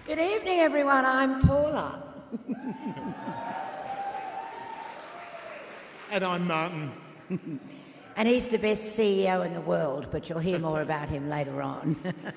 Good evening, everyone. I'm Paula. And I'm Martin. And he's the best CEO in the world, but you'll hear more about him later on.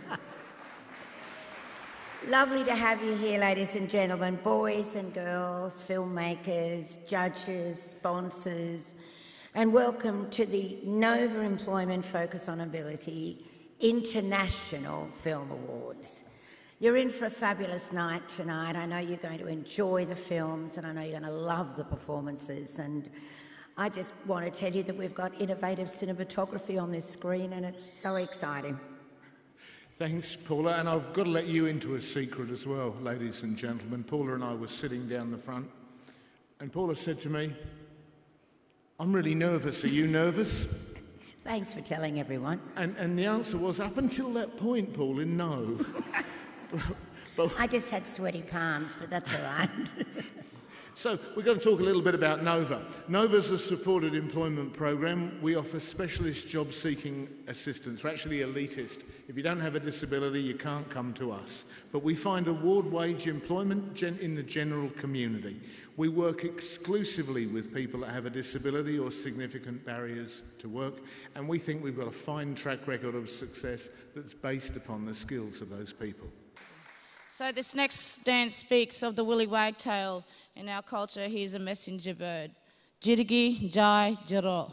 Lovely to have you here, ladies and gentlemen, boys and girls, filmmakers, judges, sponsors, and welcome to the Nova Employment Focus on Ability International Film Awards. You're in for a fabulous night tonight. I know you're going to enjoy the films, and I know you're going to love the performances. And I just want to tell you that we've got innovative cinematography on this screen, and it's so exciting. Thanks, Paula. And I've got to let you into a secret as well, ladies and gentlemen. Paula and I were sitting down the front, and Paula said to me, "I'm really nervous. Are you nervous?" Thanks for telling everyone. And the answer was, up until that point, Paula, no. But I just had sweaty palms, but that's all right. So we're going to talk a little bit about Nova. Nova's a supported employment program. We offer specialist job-seeking assistance. We're actually elitist. If you don't have a disability, you can't come to us. But we find award-wage employment in the general community. We work exclusively with people that have a disability or significant barriers to work, and we think we've got a fine track record of success that's based upon the skills of those people. So this next dance speaks of the woolly wagtail. In our culture, he is a messenger bird. Jirigi Jai Jiro.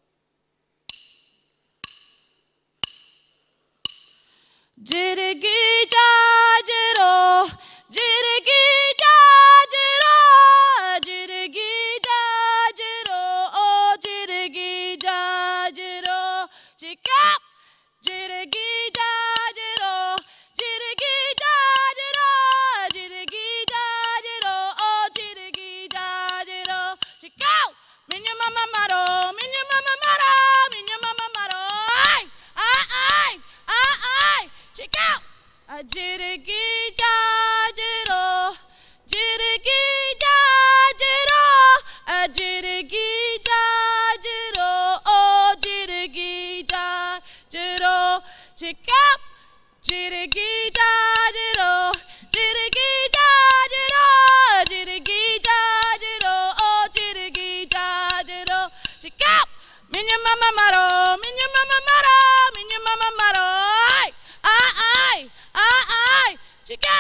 Jirigi Jai Jiro. Jirigi Jai Jiro. Jirigi Jai Jiro. Oh, Jirigi Jai Jiro. Chika. Jirigi Jai Jiro. Jirigi Jai Jiro. Jirigi Jai Jiro. Oh, Jirigi Jai Jiro. Chika. Minya mama maro. Minya mama maro. Minya mama maro. Ay. Ay. Ay. Ay. Ay. Chika. Jirigi Jai Jiro. Jirigi Jai Jiro. Jirigi Jai Jiro. Oh, Jirigi Jai Jiro. Chika. Jirigi Jai Jiro. Jirigi Jai Jiro. Jirigi Jai Jiro. Oh, Jirigi Jai Jiro. Chika. Minya mama maro. Minya mama maro. Minya mama maro. Ay. Ay. Ay. Ay. Ay. Chika.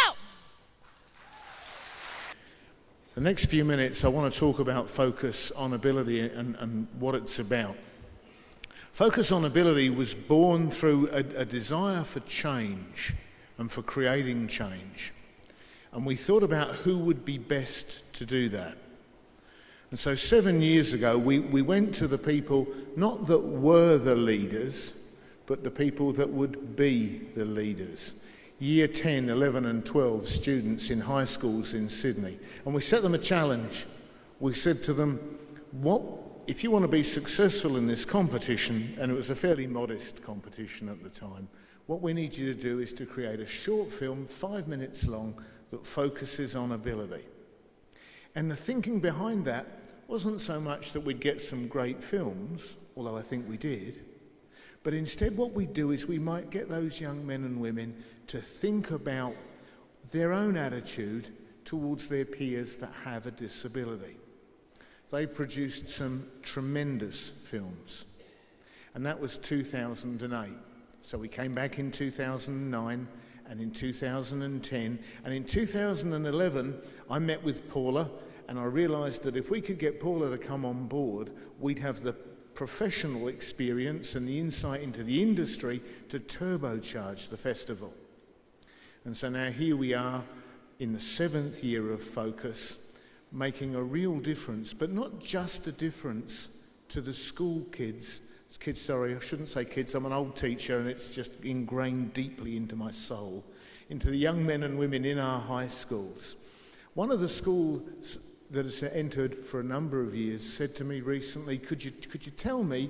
The next few minutes, I want to talk about focus on ability and what it's about. Focus on Ability was born through a desire for change and for creating change. And we thought about who would be best to do that. And so 7 years ago, we went to the people, not that were the leaders, but the people that would be the leaders. Year 10, 11 and 12 students in high schools in Sydney. And we set them a challenge. We said to them, if you want to be successful in this competition, and it was a fairly modest competition at the time, what we need you to do is to create a short film, 5 minutes long, that focuses on ability. And the thinking behind that wasn't so much that we'd get some great films, although I think we did, but instead what we do is we might get those young men and women to think about their own attitude towards their peers that have a disability. They produced some tremendous films, and that was 2008. So we came back in 2009 and in 2010, and in 2011 I met with Paula, and I realised that if we could get Paula to come on board, we'd have the professional experience and the insight into the industry to turbocharge the festival. And so now here we are in the 7th year of Focus, making a real difference, but not just a difference to the school kids. Sorry, I shouldn't say kids, I'm an old teacher and it's just ingrained deeply into my soul, into the young men and women in our high schools. One of the schools that has entered for a number of years said to me recently, could you tell me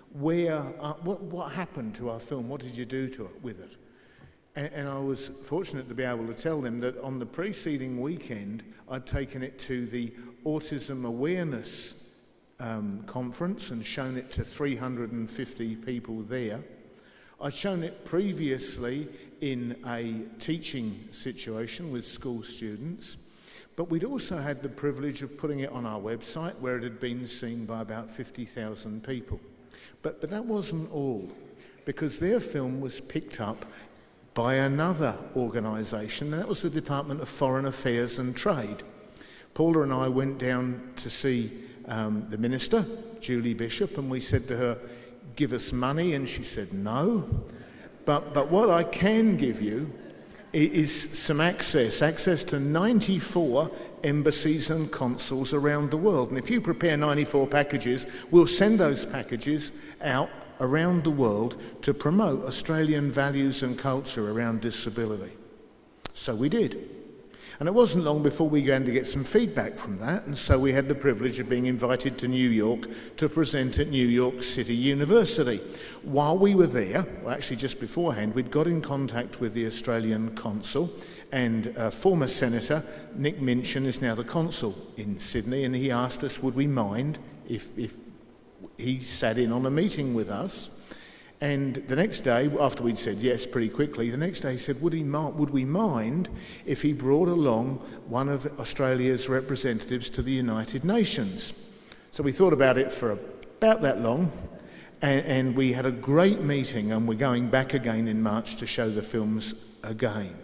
what happened to our film? What did you do with it? And I was fortunate to be able to tell them that on the preceding weekend, I'd taken it to the Autism Awareness conference and shown it to 350 people there. I'd shown it previously in a teaching situation with school students, but we'd also had the privilege of putting it on our website where it had been seen by about 50,000 people. But that wasn't all, because their film was picked up by another organisation, and that was the Department of Foreign Affairs and Trade. Paula and I went down to see the Minister, Julie Bishop, and we said to her, "Give us money," and she said no. But what I can give you is some access to 94 embassies and consuls around the world. And if you prepare 94 packages, we'll send those packages out around the world to promote Australian values and culture around disability. So we did. And it wasn't long before we began to get some feedback from that, and so we had the privilege of being invited to New York to present at New York City University. While we were there, well, actually just beforehand, we'd got in contact with the Australian consul, and former Senator Nick Minchin is now the consul in Sydney, and he asked us would we mind if he sat in on a meeting with us. And the next day, after we'd said yes pretty quickly, the next day he said, would we mind if he brought along one of Australia's representatives to the United Nations? So we thought about it for about that long, and we had a great meeting, and we're going back again in March to show the films again.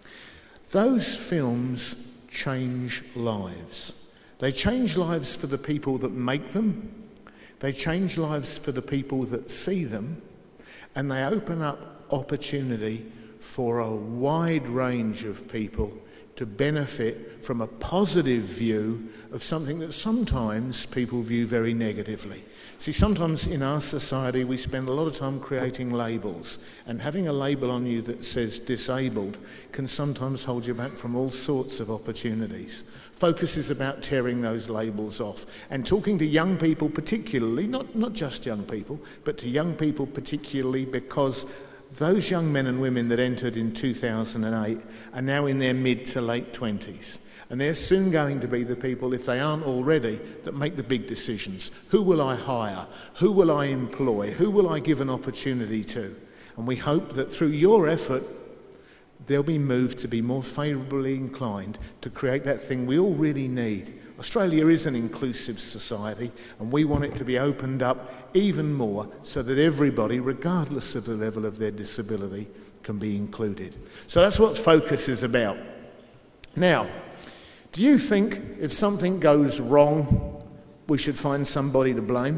Those films change lives. They change lives for the people that make them, they change lives for the people that see them, and they open up opportunity for a wide range of people to benefit from a positive view of something that sometimes people view very negatively. See, sometimes in our society we spend a lot of time creating labels, and having a label on you that says disabled can sometimes hold you back from all sorts of opportunities. Focus is about tearing those labels off and talking to young people particularly, not just young people, but to young people particularly, because those young men and women that entered in 2008 are now in their mid to late 20s. And they're soon going to be the people, if they aren't already, that make the big decisions. Who will I hire? Who will I employ? Who will I give an opportunity to? And we hope that through your effort, they'll be moved to be more favourably inclined to create that thing we all really need. Australia is an inclusive society, and we want it to be opened up even more so that everybody, regardless of the level of their disability, can be included. So that's what Focus is about. Now, do you think if something goes wrong, we should find somebody to blame?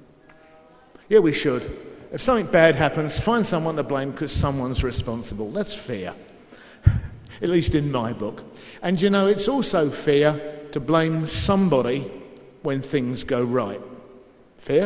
Yeah, we should. If something bad happens, find someone to blame because someone's responsible. That's fair, at least in my book. And you know, it's also fair to blame somebody when things go right. Fair?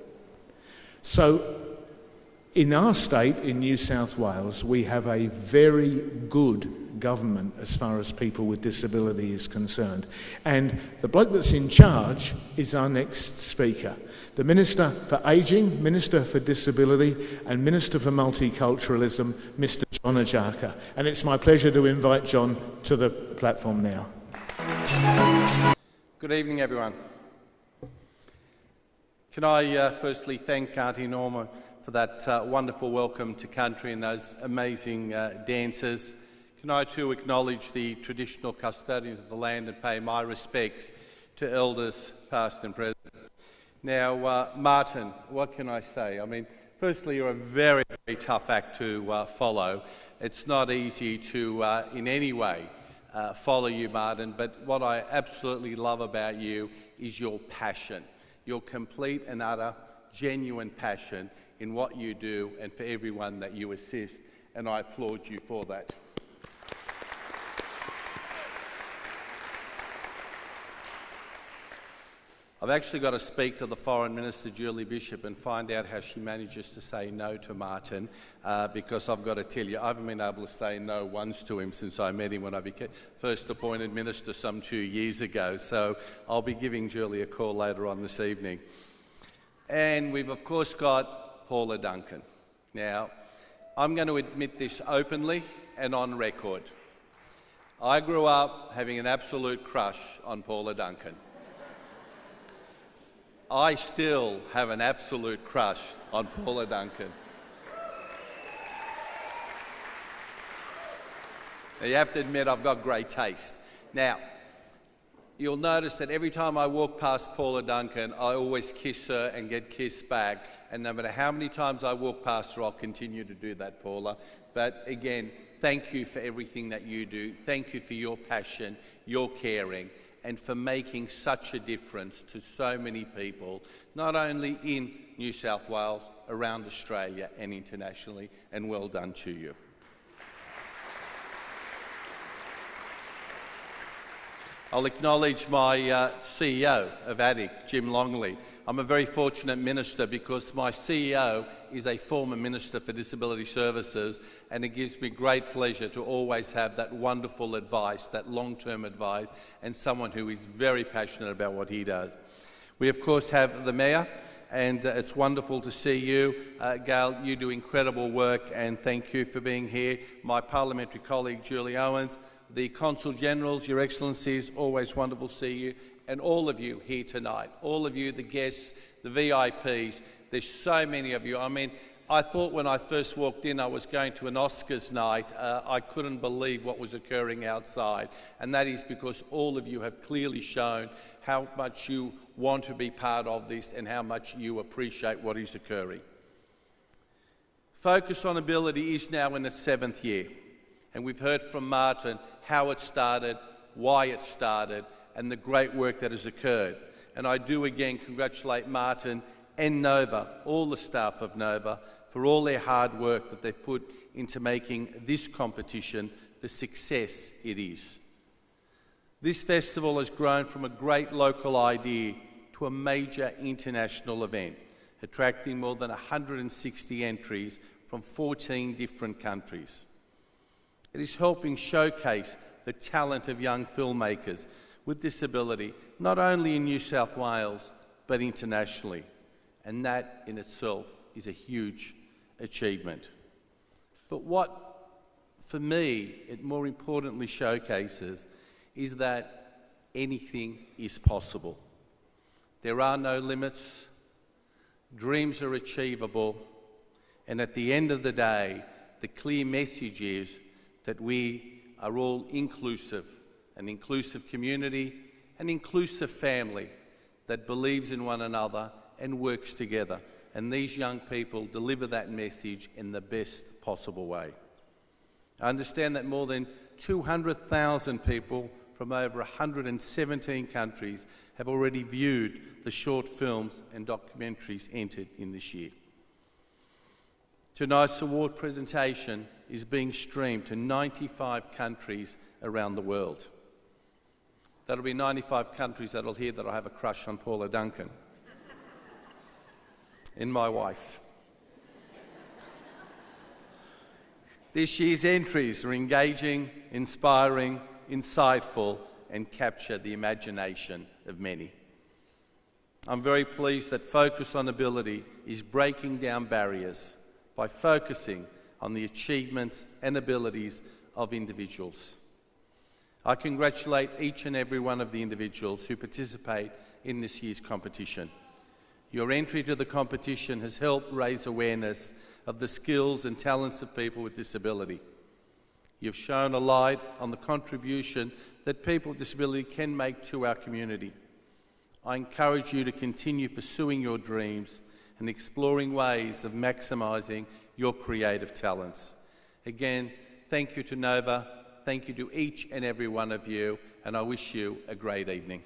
So, in our state, in New South Wales, we have a very good government as far as people with disability is concerned. And the bloke that's in charge is our next speaker. The Minister for Ageing, Minister for Disability and Minister for Multiculturalism, Mr. John Ajaka. And it's my pleasure to invite John to the platform now. Good evening, everyone. Can I firstly thank Auntie Norma for that wonderful welcome to country and those amazing dancers. Can I too acknowledge the traditional custodians of the land and pay my respects to elders past and present. Now, Martin, what can I say? I mean, firstly, you're a very, very tough act to follow. It's not easy to in any way follow you, Martin, but what I absolutely love about you is your passion, your complete and utter genuine passion in what you do and for everyone that you assist, and I applaud you for that. I've actually got to speak to the Foreign Minister, Julie Bishop, and find out how she manages to say no to Martin, because I've got to tell you, I haven't been able to say no once to him since I met him when I became first appointed minister some 2 years ago. So I'll be giving Julie a call later on this evening. And we've, of course, got Paula Duncan. Now, I'm going to admit this openly and on record. I grew up having an absolute crush on Paula Duncan. I still have an absolute crush on Paula Duncan. You have to admit I've got great taste. Now, you'll notice that every time I walk past Paula Duncan, I always kiss her and get kissed back. And no matter how many times I walk past her, I'll continue to do that, Paula. But again, thank you for everything that you do. Thank you for your passion, your caring, and for making such a difference to so many people, not only in New South Wales, around Australia and internationally. And well done to you. I'll acknowledge my CEO of ADIC, Jim Longley. I'm a very fortunate minister because my CEO is a former Minister for Disability Services, and it gives me great pleasure to always have that wonderful advice, that long-term advice, and someone who is very passionate about what he does. We, of course, have the Mayor, and it's wonderful to see you. Gail, you do incredible work, and thank you for being here. My parliamentary colleague, Julie Owens, the Consul Generals, Your Excellencies, always wonderful to see you, and all of you here tonight, all of you, the guests, the VIPs, there's so many of you. I mean, I thought when I first walked in I was going to an Oscars night. I couldn't believe what was occurring outside, and that is because all of you have clearly shown how much you want to be part of this and how much you appreciate what is occurring. Focus on Ability is now in its 7th year. And we've heard from Martin how it started, why it started, and the great work that has occurred. And I do again congratulate Martin and Nova, all the staff of Nova, for all their hard work that they've put into making this competition the success it is. This festival has grown from a great local idea to a major international event, attracting more than 160 entries from 14 different countries. It is helping showcase the talent of young filmmakers with disability, not only in New South Wales, but internationally. And that in itself is a huge achievement. But what, for me, it more importantly showcases is that anything is possible. There are no limits, dreams are achievable, and at the end of the day, the clear message is that we are all inclusive, an inclusive community, an inclusive family that believes in one another and works together. And these young people deliver that message in the best possible way. I understand that more than 200,000 people from over 117 countries have already viewed the short films and documentaries entered in this year. Tonight's award presentation is being streamed to 95 countries around the world. That'll be 95 countries that'll hear that I have a crush on Paula Duncan and my wife. This year's entries are engaging, inspiring, insightful, and capture the imagination of many. I'm very pleased that Focus on Ability is breaking down barriers by focusing on the achievements and abilities of individuals. I congratulate each and every one of the individuals who participate in this year's competition. Your entry to the competition has helped raise awareness of the skills and talents of people with disability. You've shown a light on the contribution that people with disability can make to our community. I encourage you to continue pursuing your dreams and exploring ways of maximising your creative talents. Again, thank you to Nova, thank you to each and every one of you, and I wish you a great evening.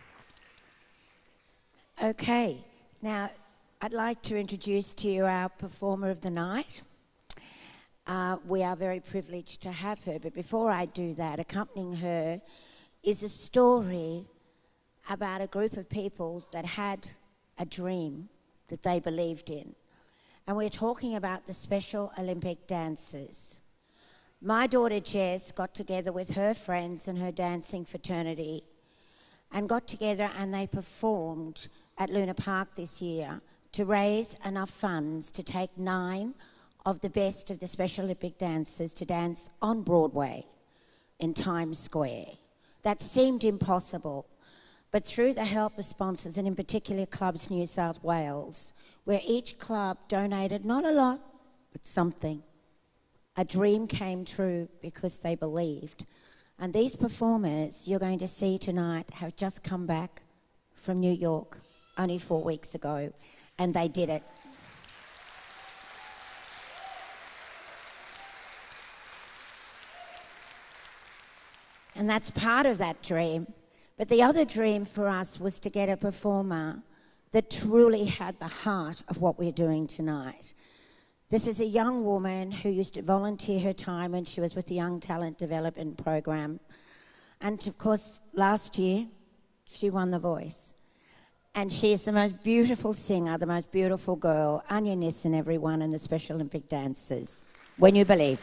Okay, now I'd like to introduce to you our performer of the night. We are very privileged to have her, but before I do that, accompanying her is a story about a group of people that had a dream that they believed in. And we're talking about the Special Olympic dancers. My daughter Jess got together with her friends and her dancing fraternity and got together and they performed at Luna Park this year to raise enough funds to take 9 of the best of the Special Olympic dancers to dance on Broadway in Times Square. That seemed impossible, but through the help of sponsors, and in particular Clubs New South Wales, where each club donated not a lot, but something, a dream came true because they believed. And these performers you're going to see tonight have just come back from New York only 4 weeks ago, and they did it. And that's part of that dream. But the other dream for us was to get a performer that truly had the heart of what we're doing tonight. This is a young woman who used to volunteer her time when she was with the Young Talent Development Program. And of course, last year, she won The Voice. And she is the most beautiful singer, the most beautiful girl, Anja Nissen, everyone, and the Special Olympic dancers. When you believe.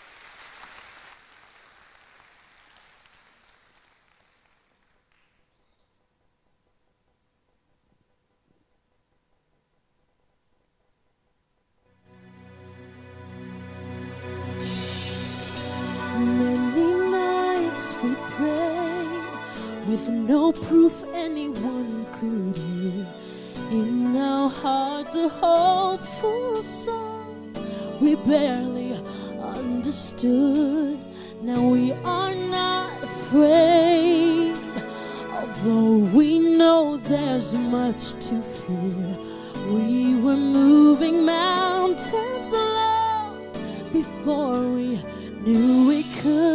Many nights we prayed with no proof anyone could hear. In our hearts a hopeful song we barely understood. Now we are not afraid, although we know there's much to fear. We were moving mountains alone before we knew we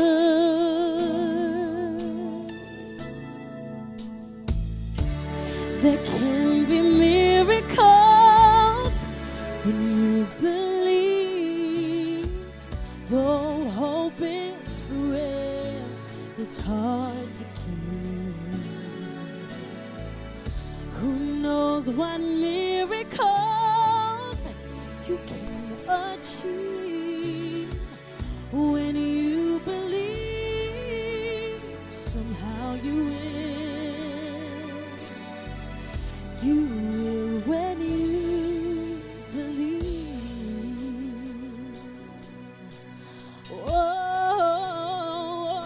could. There can be miracles when you believe. Though hope is frail, it's hard to keep. Who knows what miracles you can achieve when you believe. Somehow you will. You will when you believe. Oh,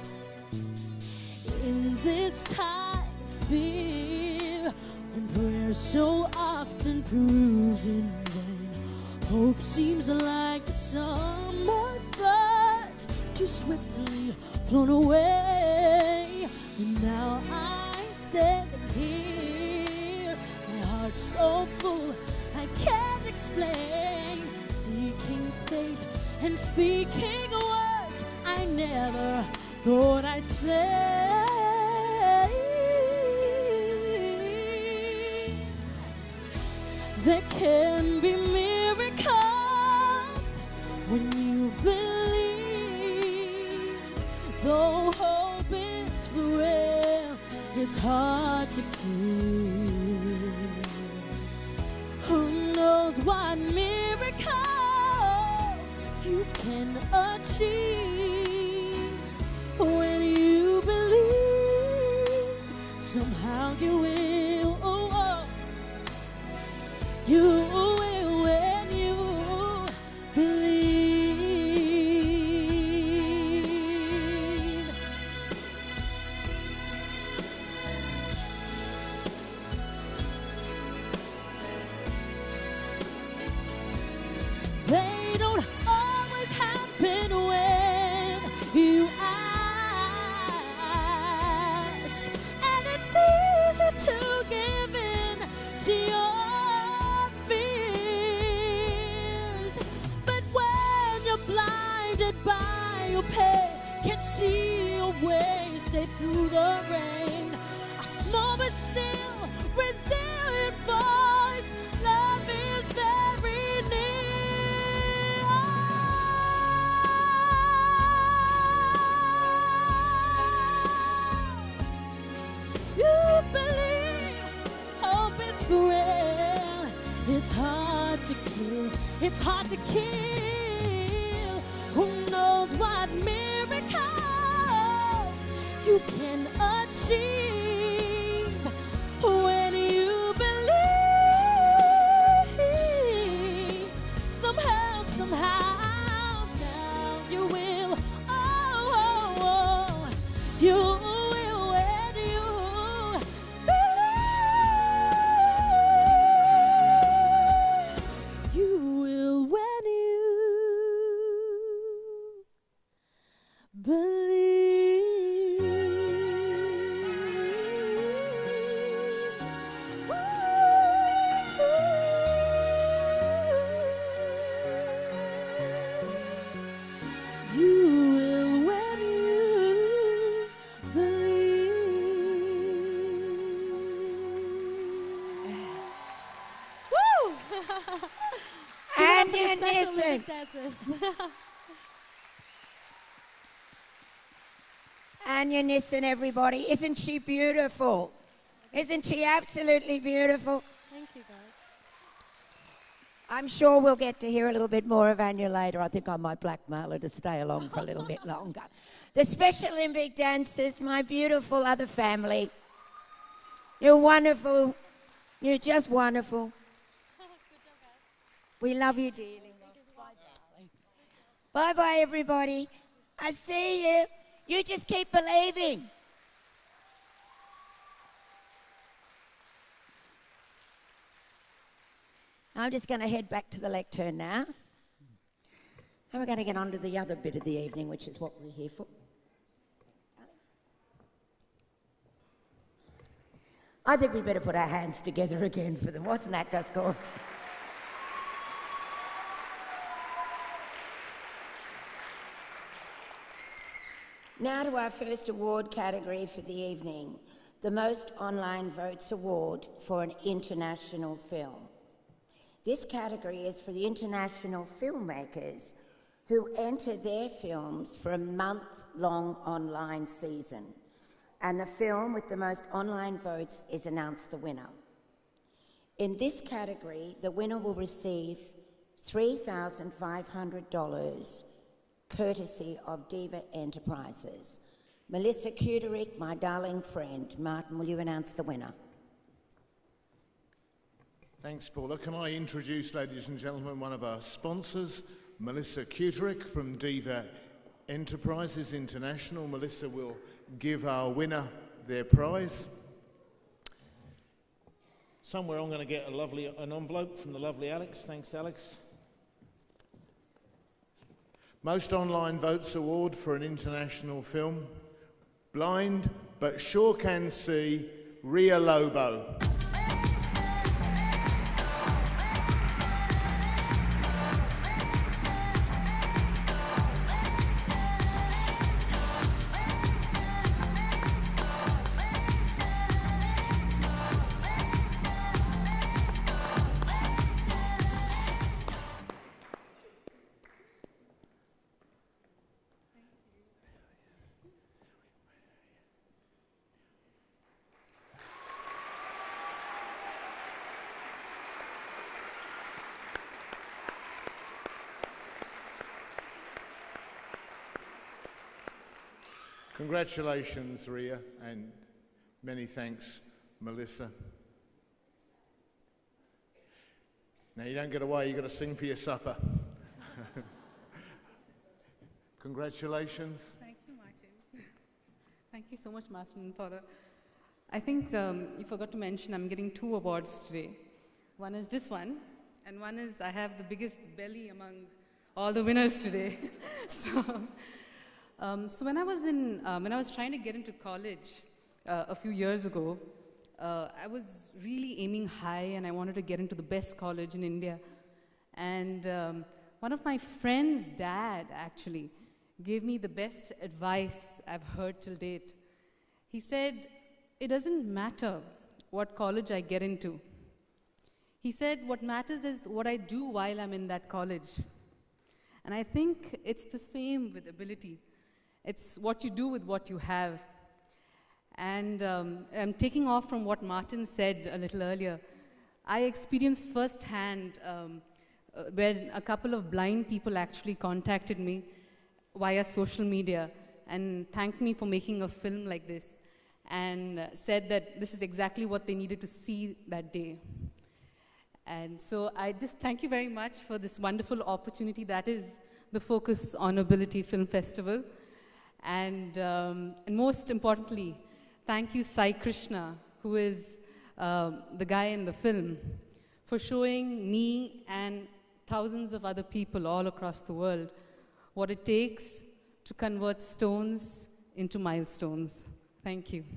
in this time of fear, when prayer so often proves in vain, hope seems like a summer bird too swiftly flown away. And now I stand here, my heart so full I can't explain, seeking faith and speaking words I never thought I'd say. There can be miracles when you believe. Though hope is frail, it's hard to keep. Who knows what miracles you can achieve when you believe. Somehow you will. Oh, oh. You will when you believe. They don't always happen when you ask, and it's easy to give in to your fears. But when you're blinded by your pain, can't see your way safe through the rain, a small but still resilient voice, love is very near. You believe, hope is frail, it's hard to kill, it's hard to kill. Who knows what miracles you can achieve when you believe. Somehow, somehow, now you will. Oh, oh, oh. You will when you believe. You will when you Nissen. Dancers. Anja Nissen, everybody. Isn't she beautiful? Isn't she absolutely beautiful? Thank you, guys. I'm sure we'll get to hear a little bit more of Anja later. I think I might blackmail her to stay along for a little bit longer. The Special Olympic dancers, my beautiful other family. You're wonderful. You're just wonderful. We love you dearly. Bye, bye, everybody. I see you. You just keep believing. I'm just going to head back to the lectern now. And we're going to get on to the other bit of the evening, which is what we're here for. I think we better put our hands together again for them. Wasn't that just good? Now to our first award category for the evening, the Most Online Votes Award for an International Film. This category is for the international filmmakers who enter their films for a month-long online season, and the film with the most online votes is announced the winner. In this category, the winner will receive $3,500 courtesy of Diva Enterprises. Melissa Kuterick, my darling friend. Martin, will you announce the winner? Thanks, Paula. Can I introduce, ladies and gentlemen, one of our sponsors, Melissa Kuterick from Diva Enterprises International. Melissa will give our winner their prize. Somewhere I'm going to get an envelope from the lovely Alex. Thanks, Alex. Most Online Votes Award for an International Film. Blind, but sure can see, Ria Lobo. Congratulations, Ria, and many thanks, Melissa. Now, you don't get away, you've got to sing for your supper. Congratulations. Thank you, Martin. Thank you so much, Martin. I think you forgot to mention I'm getting 2 awards today. One is this one, and one is I have the biggest belly among all the winners today. So when I was trying to get into college a few years ago, I was really aiming high, and I wanted to get into the best college in India. And one of my friend's dad actually gave me the best advice I've heard till date. He said, "It doesn't matter what college I get into." He said, "What matters is what I do while I'm in that college." And I think it's the same with ability. It's what you do with what you have. And I'm taking off from what Martin said a little earlier. I experienced firsthand when a couple of blind people actually contacted me via social media and thanked me for making a film like this, and said that this is exactly what they needed to see that day. And so I just thank you very much for this wonderful opportunity that is the Focus on Ability Film Festival. And most importantly, thank you, Sai Krishna, who is the guy in the film, for showing me and thousands of other people all across the world what it takes to convert stones into milestones. Thank you.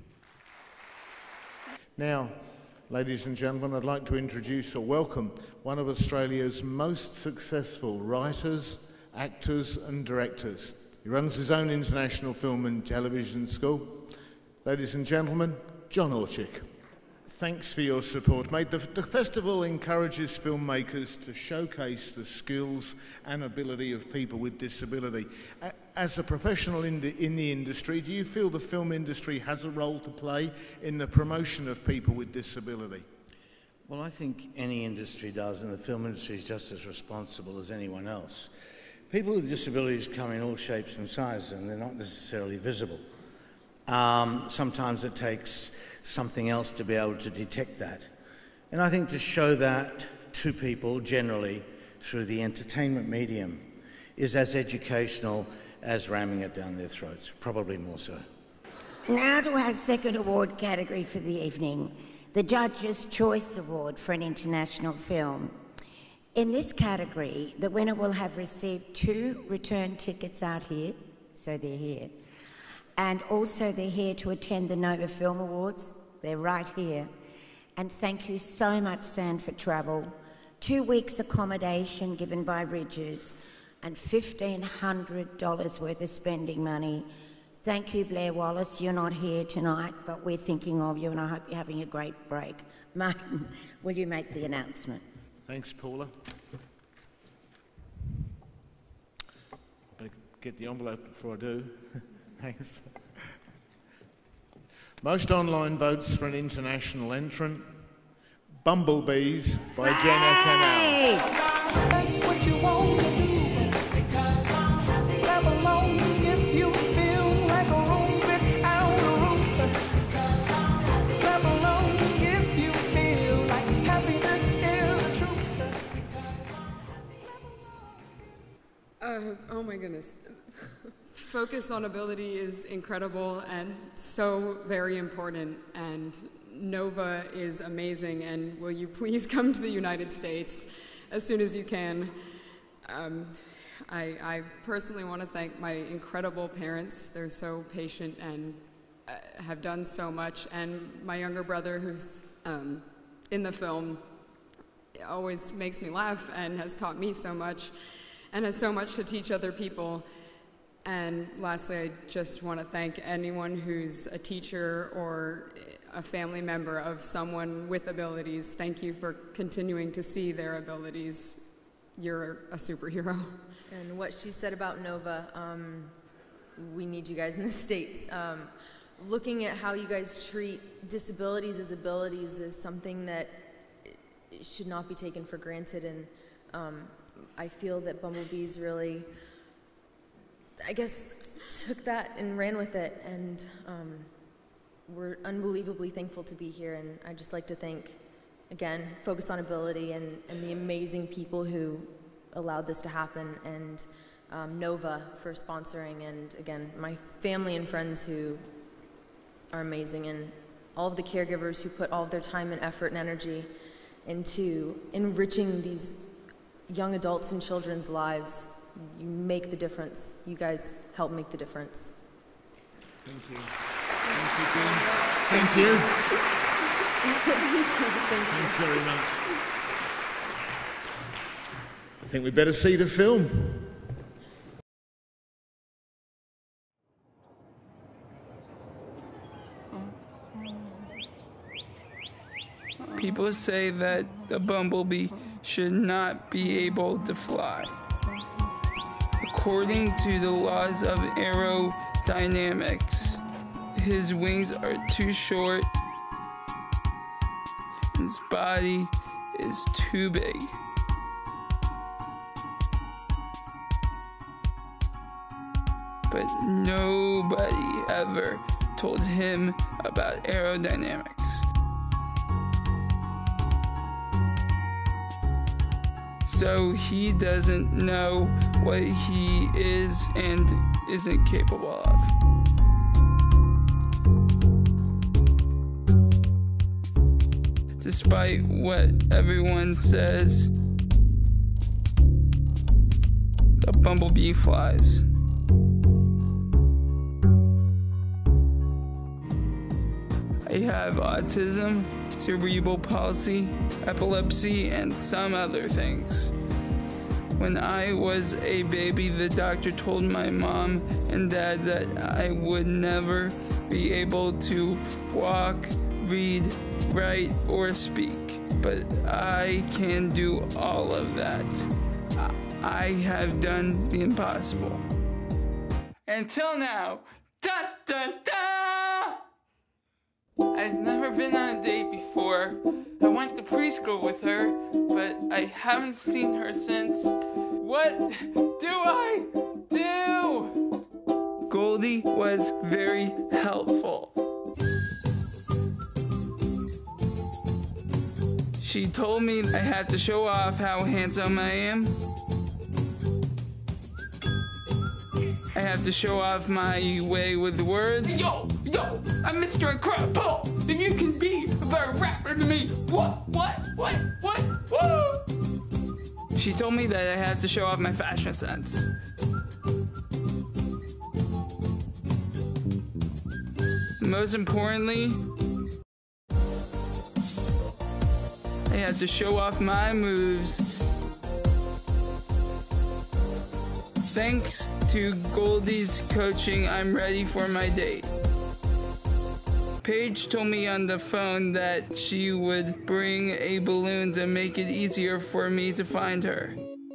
Now, ladies and gentlemen, I'd like to introduce or welcome one of Australia's most successful writers, actors and directors. He runs his own international film and television school. Ladies and gentlemen, John Orchik. Thanks for your support, mate. The festival encourages filmmakers to showcase the skills and ability of people with disability. As a professional in the industry, do you feel the film industry has a role to play in the promotion of people with disability? Well, I think any industry does, and the film industry is just as responsible as anyone else. People with disabilities come in all shapes and sizes, and they're not necessarily visible. Sometimes it takes something else to be able to detect that. And I think to show that to people generally through the entertainment medium is as educational as ramming it down their throats, probably more so. Now to our second award category for the evening, the Judges' Choice Award for an International Film. In this category, the winner will have received 2 return tickets out here, so they're here, and also they're here to attend the Nova Film Awards. They're right here. And thank you so much, Sam, for travel. 2 weeks accommodation given by Ridges and $1,500 worth of spending money. Thank you, Blair Wallace. You're not here tonight, but we're thinking of you, and I hope you're having a great break. Martin, will you make the announcement? Thanks, Paula. Better get the envelope before I do. Thanks. Most online votes for an international entrant, Bumblebees by Jenna Canal. That's what you want to do. Clap along if you feel like a room without a roof. Clap along if you feel like happiness is the truth. Oh my goodness. Focus on ability is incredible and so very important, and Nova is amazing, and will you please come to the United States as soon as you can. I personally want to thank my incredible parents. They're so patient and have done so much, and my younger brother who's in the film always makes me laugh and has taught me so much and has so much to teach other people. And lastly, I just want to thank anyone who's a teacher or a family member of someone with abilities. Thank you for continuing to see their abilities. You're a superhero. And what she said about Nova, we need you guys in the States. Looking at how you guys treat disabilities as abilities is something that should not be taken for granted. And I feel that Bumblebees really, I guess, took that and ran with it, and we're unbelievably thankful to be here. And I'd just like to thank, again, Focus on Ability and the amazing people who allowed this to happen, and Nova for sponsoring, and again, my family and friends who are amazing, and all of the caregivers who put all of their time and effort and energy into enriching these young adults and children's lives. You make the difference. You guys help make the difference. Thank you. Thanks again. Thank you. Thanks very much. I think we better see the film. People say that the bumblebee should not be able to fly. According to the laws of aerodynamics, his wings are too short, his body is too big. But nobody ever told him about aerodynamics. So he doesn't know what he is and isn't capable of. Despite what everyone says, the bumblebee flies. I have autism, cerebral palsy, epilepsy, and some other things. When I was a baby, the doctor told my mom and dad that I would never be able to walk, read, write, or speak, but I can do all of that. I have done the impossible. Until now. Dun, dun, dun! I've never been on a date before. I went to preschool with her, but I haven't seen her since. What do I do? Goldie was very helpful. She told me I had to show off how handsome I am. I have to show off my way with the words. Yo, I'm Mr. Incredible. If you can be a better rapper than me, what? She told me that I had to show off my fashion sense. Most importantly, I had to show off my moves. Thanks to Goldie's coaching, I'm ready for my date. Paige told me on the phone that she would bring a balloon to make it easier for me to find her.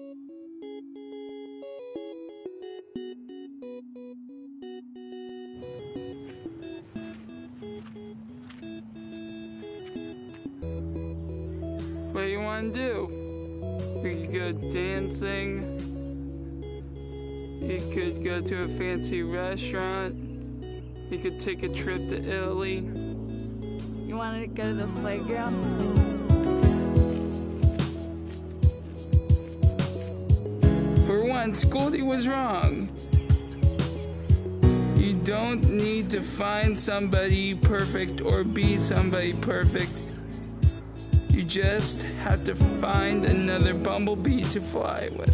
What do you want to do? We could go dancing. You could go to a fancy restaurant. You could take a trip to Italy. You want to go to the playground? For once, Goldie was wrong. You don't need to find somebody perfect or be somebody perfect. You just have to find another bumblebee to fly with.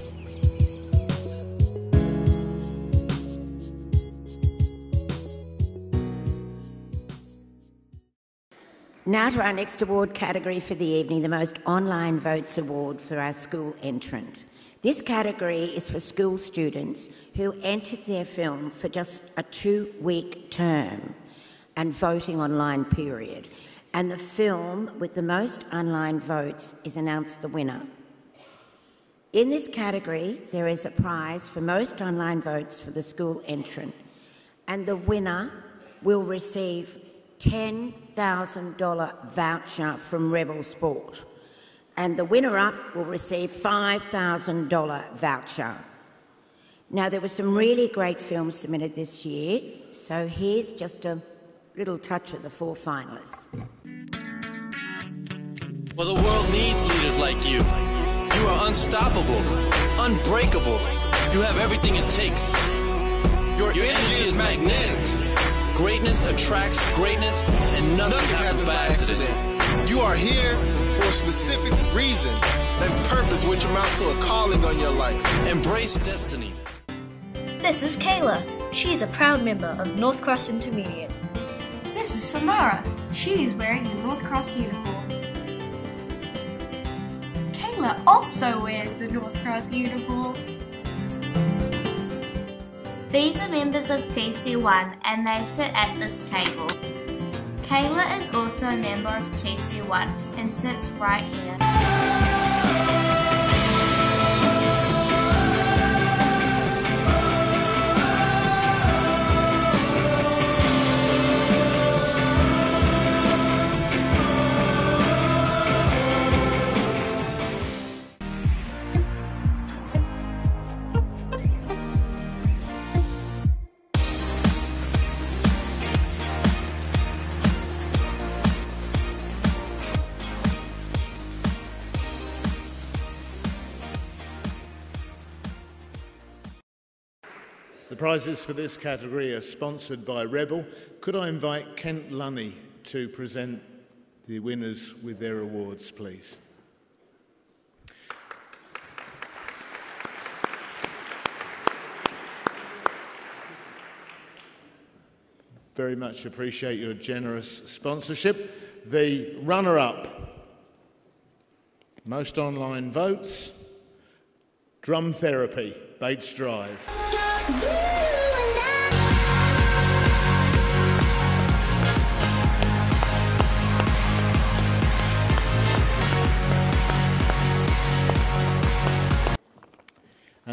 Now to our next award category for the evening, the Most Online Votes Award for our school entrant. This category is for school students who entered their film for just a 2-week term and voting online period. And the film with the most online votes is announced the winner. In this category, there is a prize for most online votes for the school entrant, and the winner will receive $10,000 voucher from Rebel Sport, and the winner-up will receive $5,000 voucher. Now, there were some really great films submitted this year, so here's just a little touch of the 4 finalists. Well, the world needs leaders like you. You are unstoppable, unbreakable. You have everything it takes. Your energy is magnetic. Greatness attracts greatness, and nothing happens by accident. You are here for a specific reason and purpose, which amounts to a calling on your life. Embrace destiny. This is Kayla. She is a proud member of North Cross Intermediate. This is Samara. She is wearing the North Cross uniform. Kayla also wears the North Cross uniform. These are members of TC1 and they sit at this table. Kayla is also a member of TC1 and sits right here. The prizes for this category are sponsored by Rebel. Could I invite Kent Lunny to present the winners with their awards, please? Very much appreciate your generous sponsorship. The runner-up, most online votes, Drum Therapy, Bates Drive.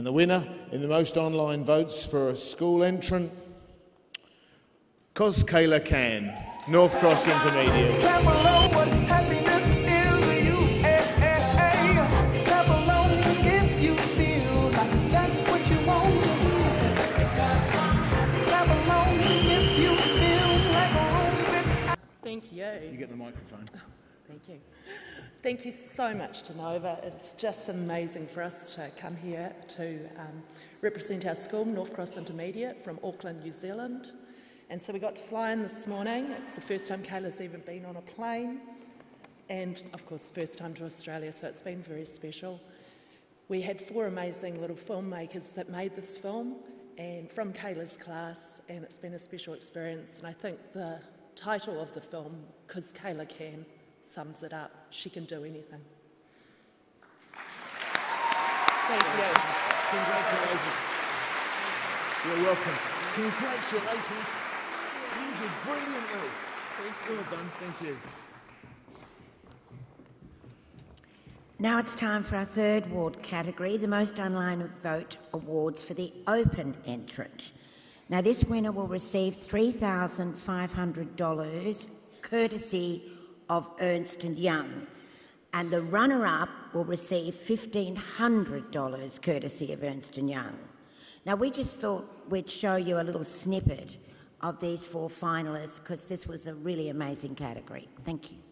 And the winner in the most online votes for a school entrant, 'Cause Kayla Can, North Cross Intermediate. Clap along what happiness is to you. Clap along if you feel like that's what you want to do. Clap along if you feel like a room. Thank you. You get the microphone. Thank you. Thank you so much to Nova. It's just amazing for us to come here to represent our school, North Cross Intermediate, from Auckland, New Zealand. And so we got to fly in this morning. It's the first time Kayla's ever been on a plane. And, of course, first time to Australia, so it's been very special. We had 4 amazing little filmmakers that made this film, and from Kayla's class, and it's been a special experience. And I think the title of the film, 'Cause Kayla Can, sums it up. She can do anything. Thank you. Congratulations. You're welcome. Congratulations. You did brilliantly. Well done. Thank you. Now it's time for our third award category, the Most Online Vote Awards for the Open Entrant. Now this winner will receive $3,500 courtesy of Ernst & Young, and the runner-up will receive $1,500 courtesy of Ernst & Young. Now we just thought we'd show you a little snippet of these 4 finalists because this was a really amazing category. Thank you.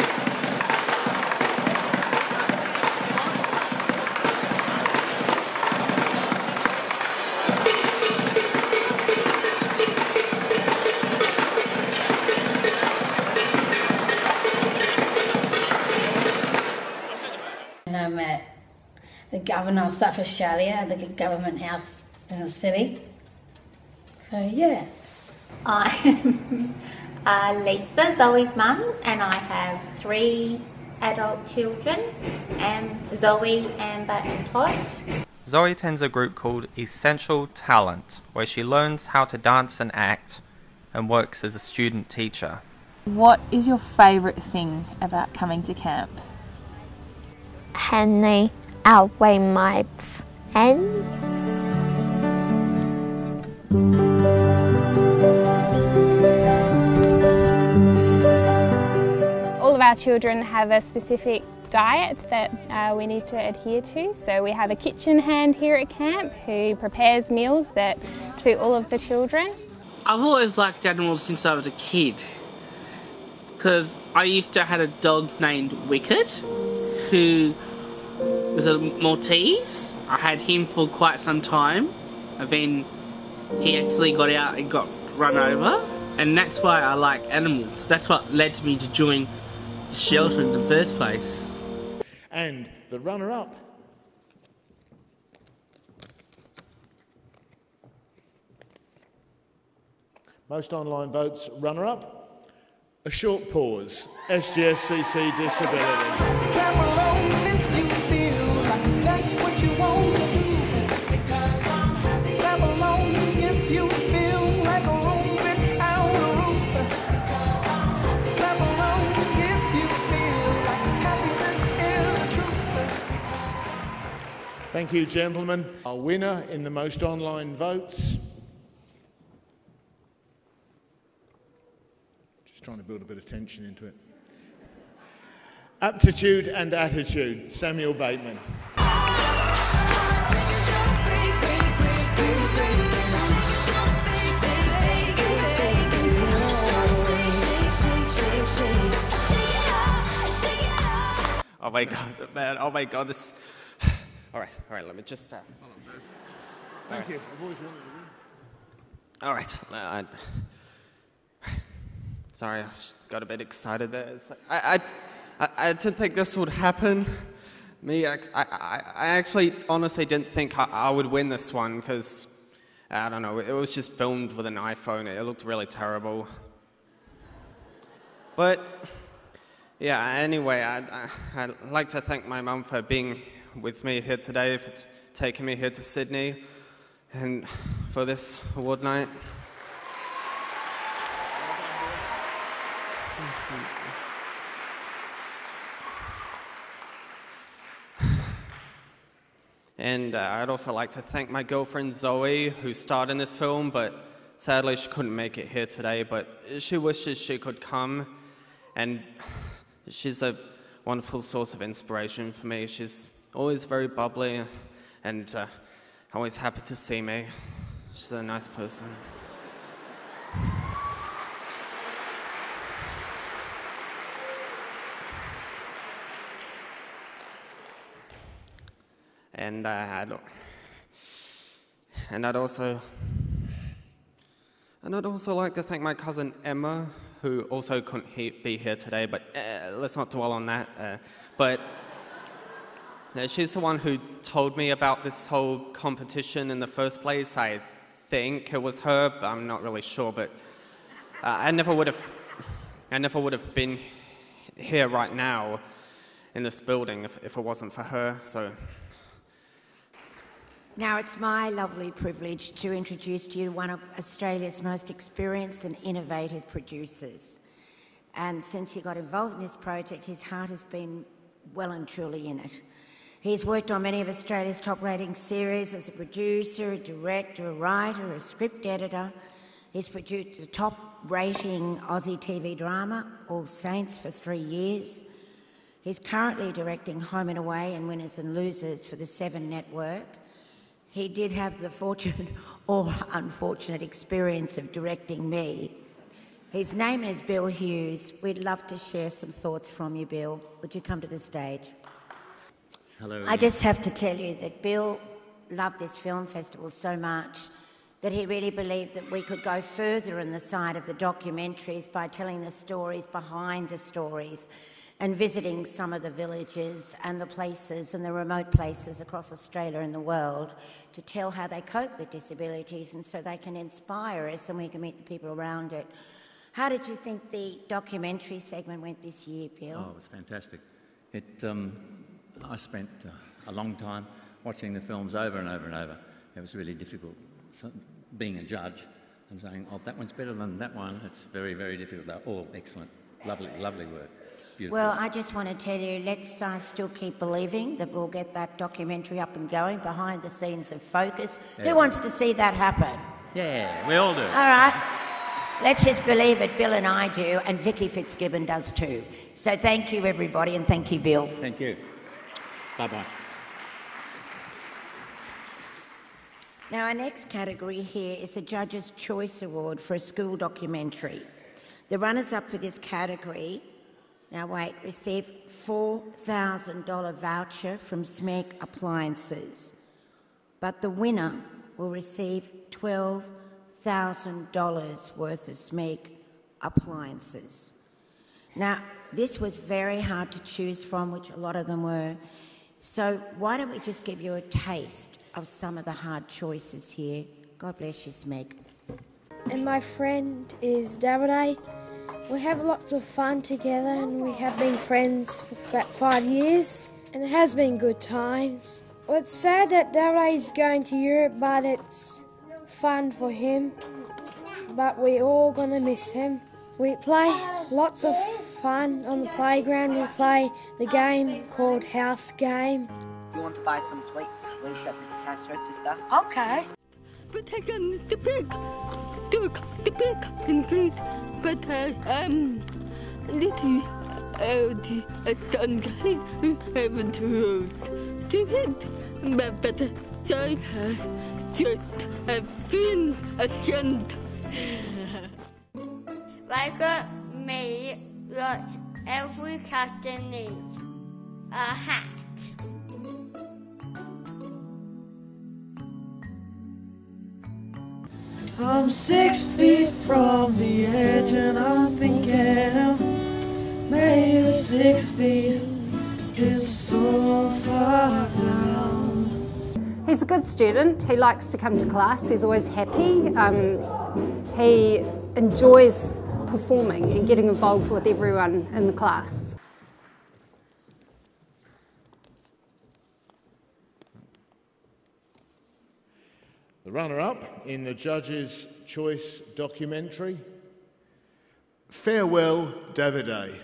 And I'm at the Governor of South Australia at the Government House in the city. So yeah. I'm Lisa, Zoe's mum, and I have 3 adult children, Zoe, Amber and Todd. Zoe attends a group called Essential Talent, where she learns how to dance and act and works as a student teacher. What is your favourite thing about coming to camp? Hanging out with my friends. All of our children have a specific diet that we need to adhere to. So we have a kitchen hand here at camp who prepares meals that suit all of the children. I've always liked animals since I was a kid, because I used to have a dog named Wicked who was a Maltese. I had him for quite some time, and then he actually got out and got run over, and that's why I like animals. That's what led me to join the shelter in the first place. And the runner-up, most online votes runner-up, A Short Pause, SGSCC Disability. Clap along if you feel like that's what you want to do. Clap along if you feel like a room without a roof. Clap along if you feel like happiness is the truth. Thank you, gentlemen. Our winner in the most online votes. Just trying to build a bit of tension into it. Aptitude and Attitude, Samuel Bateman. Oh my god, man, oh my god, this... Alright, let me just... Thank you, I've always wanted to win. Alright, sorry, I got a bit excited there. It's like, I didn't think this would happen. I actually honestly didn't think I would win this one, because, I don't know, it was just filmed with an iPhone. It looked really terrible. But, yeah, anyway, I'd like to thank my mum for being with me here today, for taking me here to Sydney, and for this award night. And I'd also like to thank my girlfriend Zoe, who starred in this film, but sadly she couldn't make it here today, but she wishes she could come. And she's a wonderful source of inspiration for me. She's always very bubbly and always happy to see me. She's a nice person. And I'd also like to thank my cousin Emma, who also couldn't be here today, but let's not dwell on that. But she's the one who told me about this whole competition in the first place. I think it was her, but I'm not really sure. But I never would have been here right now in this building if it wasn't for her. So. Now it's my lovely privilege to introduce to you one of Australia's most experienced and innovative producers. And since he got involved in this project, his heart has been well and truly in it. He's worked on many of Australia's top-rating series as a producer, a director, a writer, a script editor. He's produced the top-rating Aussie TV drama, All Saints, for 3 years. He's currently directing Home and Away and Winners and Losers for the Seven Network. He did have the fortunate or unfortunate experience of directing me. His name is Bill Hughes. We'd love to share some thoughts from you, Bill. Would you come to the stage? Hello. I just have to tell you that Bill loved this film festival so much that he really believed that we could go further in the side of the documentaries by telling the stories behind the stories and visiting some of the villages and the places and the remote places across Australia and the world to tell how they cope with disabilities, and so they can inspire us and we can meet the people around it. How did you think the documentary segment went this year, Bill? Oh, it was fantastic. I spent a long time watching the films over and over and over. It was really difficult being a judge and saying, oh, that one's better than that one. It's very, very difficult. They're all excellent. Lovely, lovely work. Beautiful. Well, I just want to tell you, let's still keep believing that we'll get that documentary up and going behind the scenes of Focus. Yeah. Who wants to see that happen? Yeah, we all do. All right. Let's just believe it. Bill and I do, and Vicky Fitzgibbon does too. So thank you, everybody, and thank you, Bill. Thank you. Bye-bye. Now, our next category here is the Judges' Choice Award for a school documentary. The runners-up for this category, now wait, receive $4,000 voucher from SMEC Appliances, but the winner will receive $12,000 worth of SMEC Appliances. Now, this was very hard to choose from, which a lot of them were, so why don't we just give you a taste of some of the hard choices here. God bless you, SMEC. And my friend is Davide. We have lots of fun together and we have been friends for about 5 years and it has been good times. Well, it's sad that Davide is going to Europe, but it's fun for him. But we're all going to miss him. We play lots of fun on the playground. We play the game called House Game. You want to buy some sweets? We just have to cash register. Okay. But I can the pig, and great. But little son guys who haven't rose to it. But so just have been ashamed. Like me, like every captain needs a hat. I'm 6 feet from the edge and I'm thinking maybe 6 feet is so far down. He's a good student. He likes to come to class. He's always happy. He enjoys performing and getting involved with everyone in the class. The runner-up in the Judges' Choice documentary, Farewell, Davide.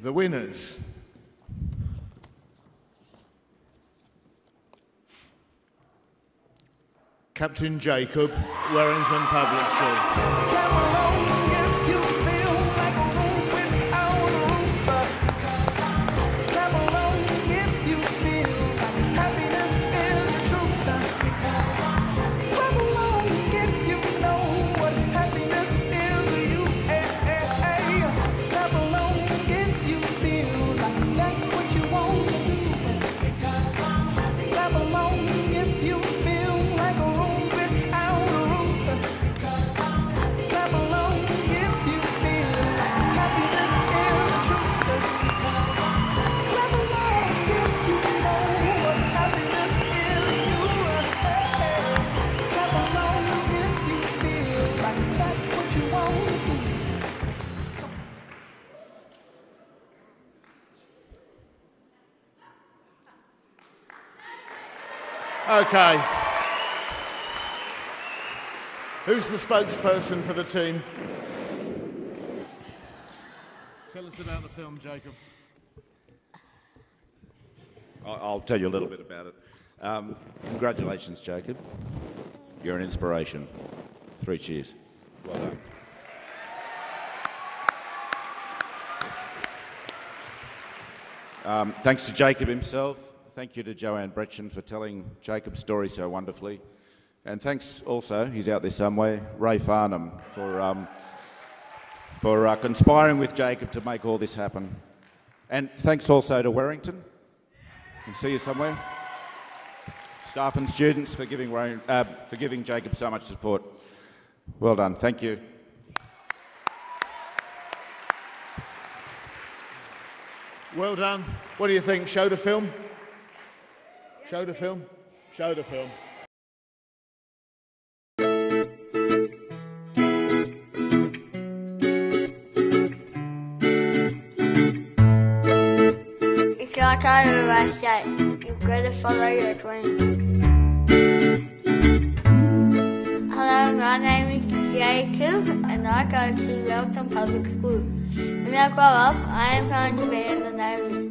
the winners. Captain Jacob, Warrington Public School. Okay. Who's the spokesperson for the team? Tell us about the film, Jacob. I'll tell you a little bit about it. Congratulations, Jacob. You're an inspiration. 3 cheers. Well done. Thanks to Jacob himself. Thank you to Joanne Bretchen for telling Jacob's story so wonderfully. And thanks also, he's out there somewhere, Ray Farnham, for conspiring with Jacob to make all this happen. And thanks also to Warrington. I can see you somewhere. Staff and students for giving Jacob so much support. Well done. Thank you. Well done. What do you think? Show the film? Show the film? Show the film. It's like I always say, you've got to follow your dream. Hello, my name is Jacob and I go to Welton Public School. When I grow up, I am going to be in the Navy.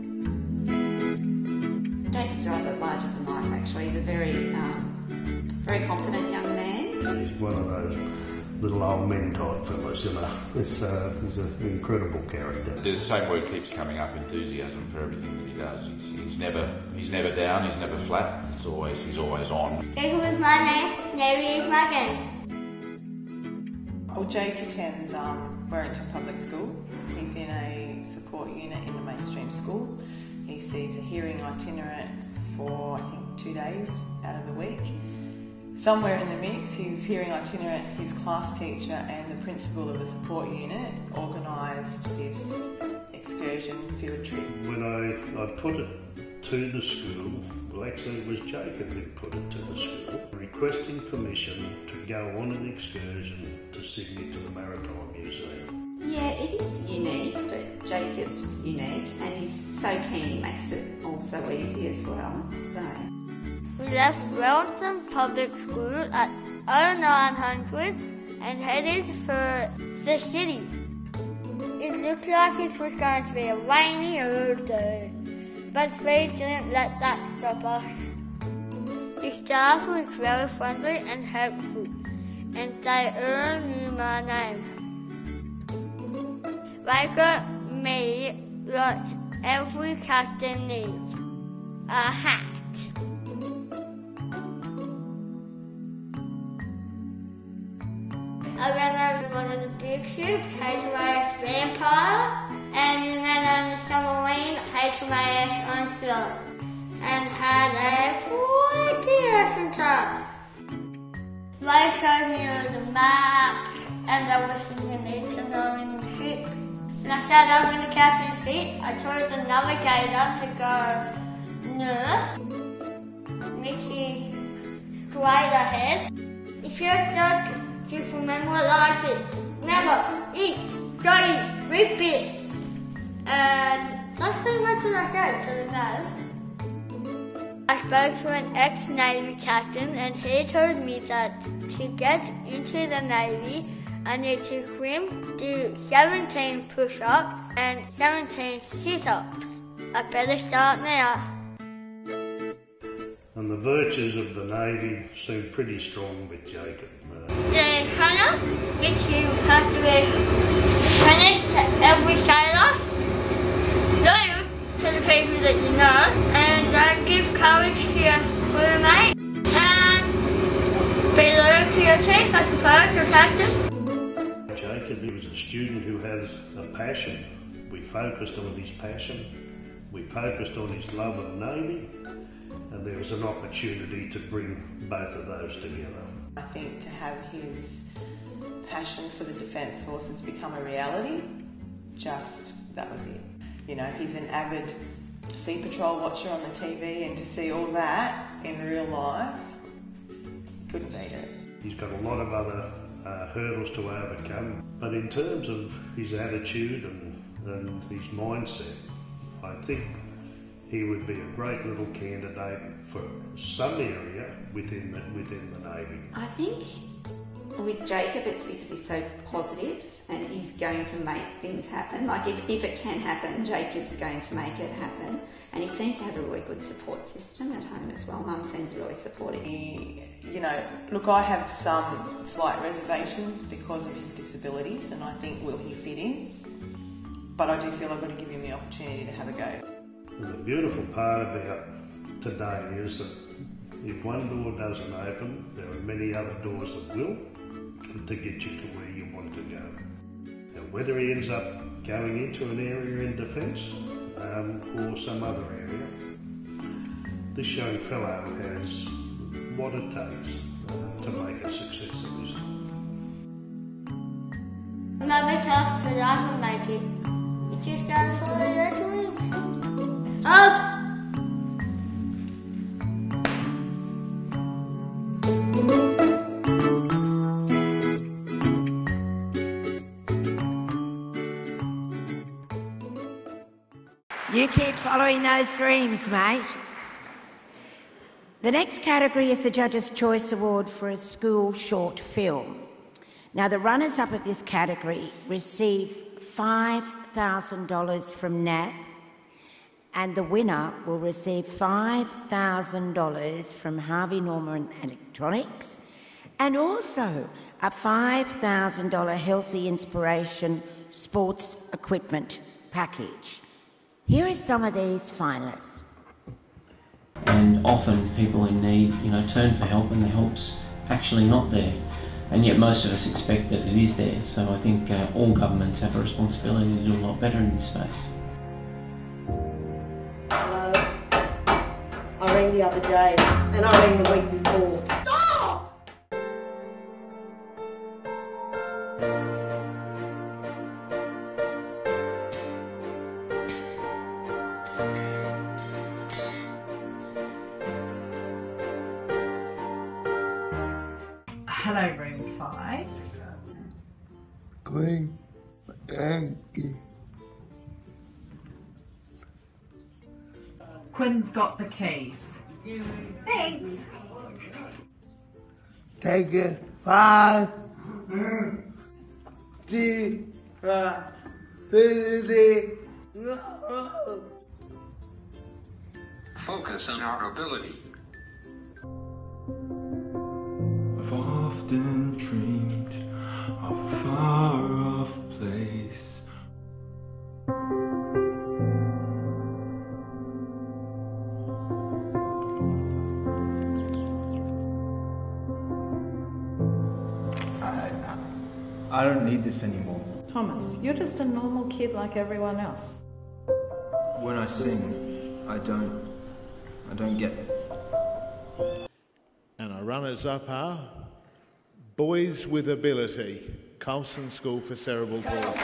Jacob's rather larger than life, actually. He's a very confident young man. He's one of those little old men type fellas, you know. He's an incredible character. The same word keeps coming up: enthusiasm for everything that he does. He's never down. He's never flat. He's always on. Jacob is my name. Navy is my game. Well, Jake attends Warrington Public School. He's in a support unit in the mainstream school. He sees a hearing itinerant for, I think, 2 days out of the week. Somewhere in the mix, his hearing itinerant, his class teacher and the principal of the support unit organised this excursion field trip. When I put it to the school, well, actually it was Jacob who put it to the school, requesting permission to go on an excursion to Sydney to the Maritime Museum. Yeah, it is unique, but Jacob's unique and he's so keen, he makes it all so easy as well. So we left Welton Public School at 0900 and headed for the city. It looked like it was going to be a rainy old day, but we didn't let that stop us. The staff was very friendly and helpful, and they all knew my name. They got me what every captain needs, a hat. I ran over one of the big ships, HMAS Vampire, and we ran on the submarine, HMAS Onslaught, and had a pretty awesome time. They showed me all the maps, and there was something you need to know in the ship. When I sat up in the captain's seat, I told the navigator to go north, which is straight ahead. If you're stuck, just remember like this: never eat, study, repeat. And that's pretty much what I said to the nav. I spoke to an ex-Navy captain and he told me that to get into the Navy, I need to swim, do 17 push-ups and 17 sit-ups. I better start now. And the virtues of the Navy seem pretty strong with Jacob. The colour, which you have to finish to every sailor, blue to the people that you know, and give courage to your crewmate, and be loyal to your chief, I suppose, your captain. Jacob, he was a student who has a passion. We focused on his passion, we focused on his love of Navy, and there was an opportunity to bring both of those together. I think to have his passion for the Defence Forces become a reality, that was it. You know, he's an avid Sea Patrol watcher on the TV, and to see all that in real life, couldn't beat it. He's got a lot of other hurdles to overcome, but in terms of his attitude and his mindset, I think he would be a great little candidate for some area within the Navy. I think with Jacob it's because he's so positive and he's going to make things happen. Like if it can happen, Jacob's going to make it happen. And he seems to have a really good support system at home as well. Mum seems really supportive. You know, look, I have some slight reservations because of his disabilities, and I think will he fit in? But I do feel I've got to give him the opportunity to have a go. And the beautiful part about today is that if one door doesn't open, there are many other doors that will to get you to where you want to go. Now, whether he ends up going into an area in defence or some other area, this young fellow has what it takes to make a success of his life. Mother tells me that I can make it. It's just done for the Oh! You keep following those dreams, mate. The next category is the Judges' Choice Award for a school short film. Now, the runners-up of this category receive $5,000 from NAB, and the winner will receive $5,000 from Harvey Norman Electronics, and also a $5,000 Healthy Inspiration sports equipment package. Here are some of these finalists. And often people in need, turn for help, and the help's actually not there. And yet most of us expect that it is there. So I think all governments have a responsibility to do a lot better in this space. Hello. I rang the other day, and I rang the week before. Stop! Hello, room 5. Queen, thank you. Quinn's got the keys. Thanks. Take it 5, 3, 50. Focus on our ability. I've often dreamed of a far-off place. I don't need this anymore. Thomas, you're just a normal kid like everyone else. When I sing, I don't get it. And our runners-up are Boys with Ability, Carlson School for Cerebral Palsy.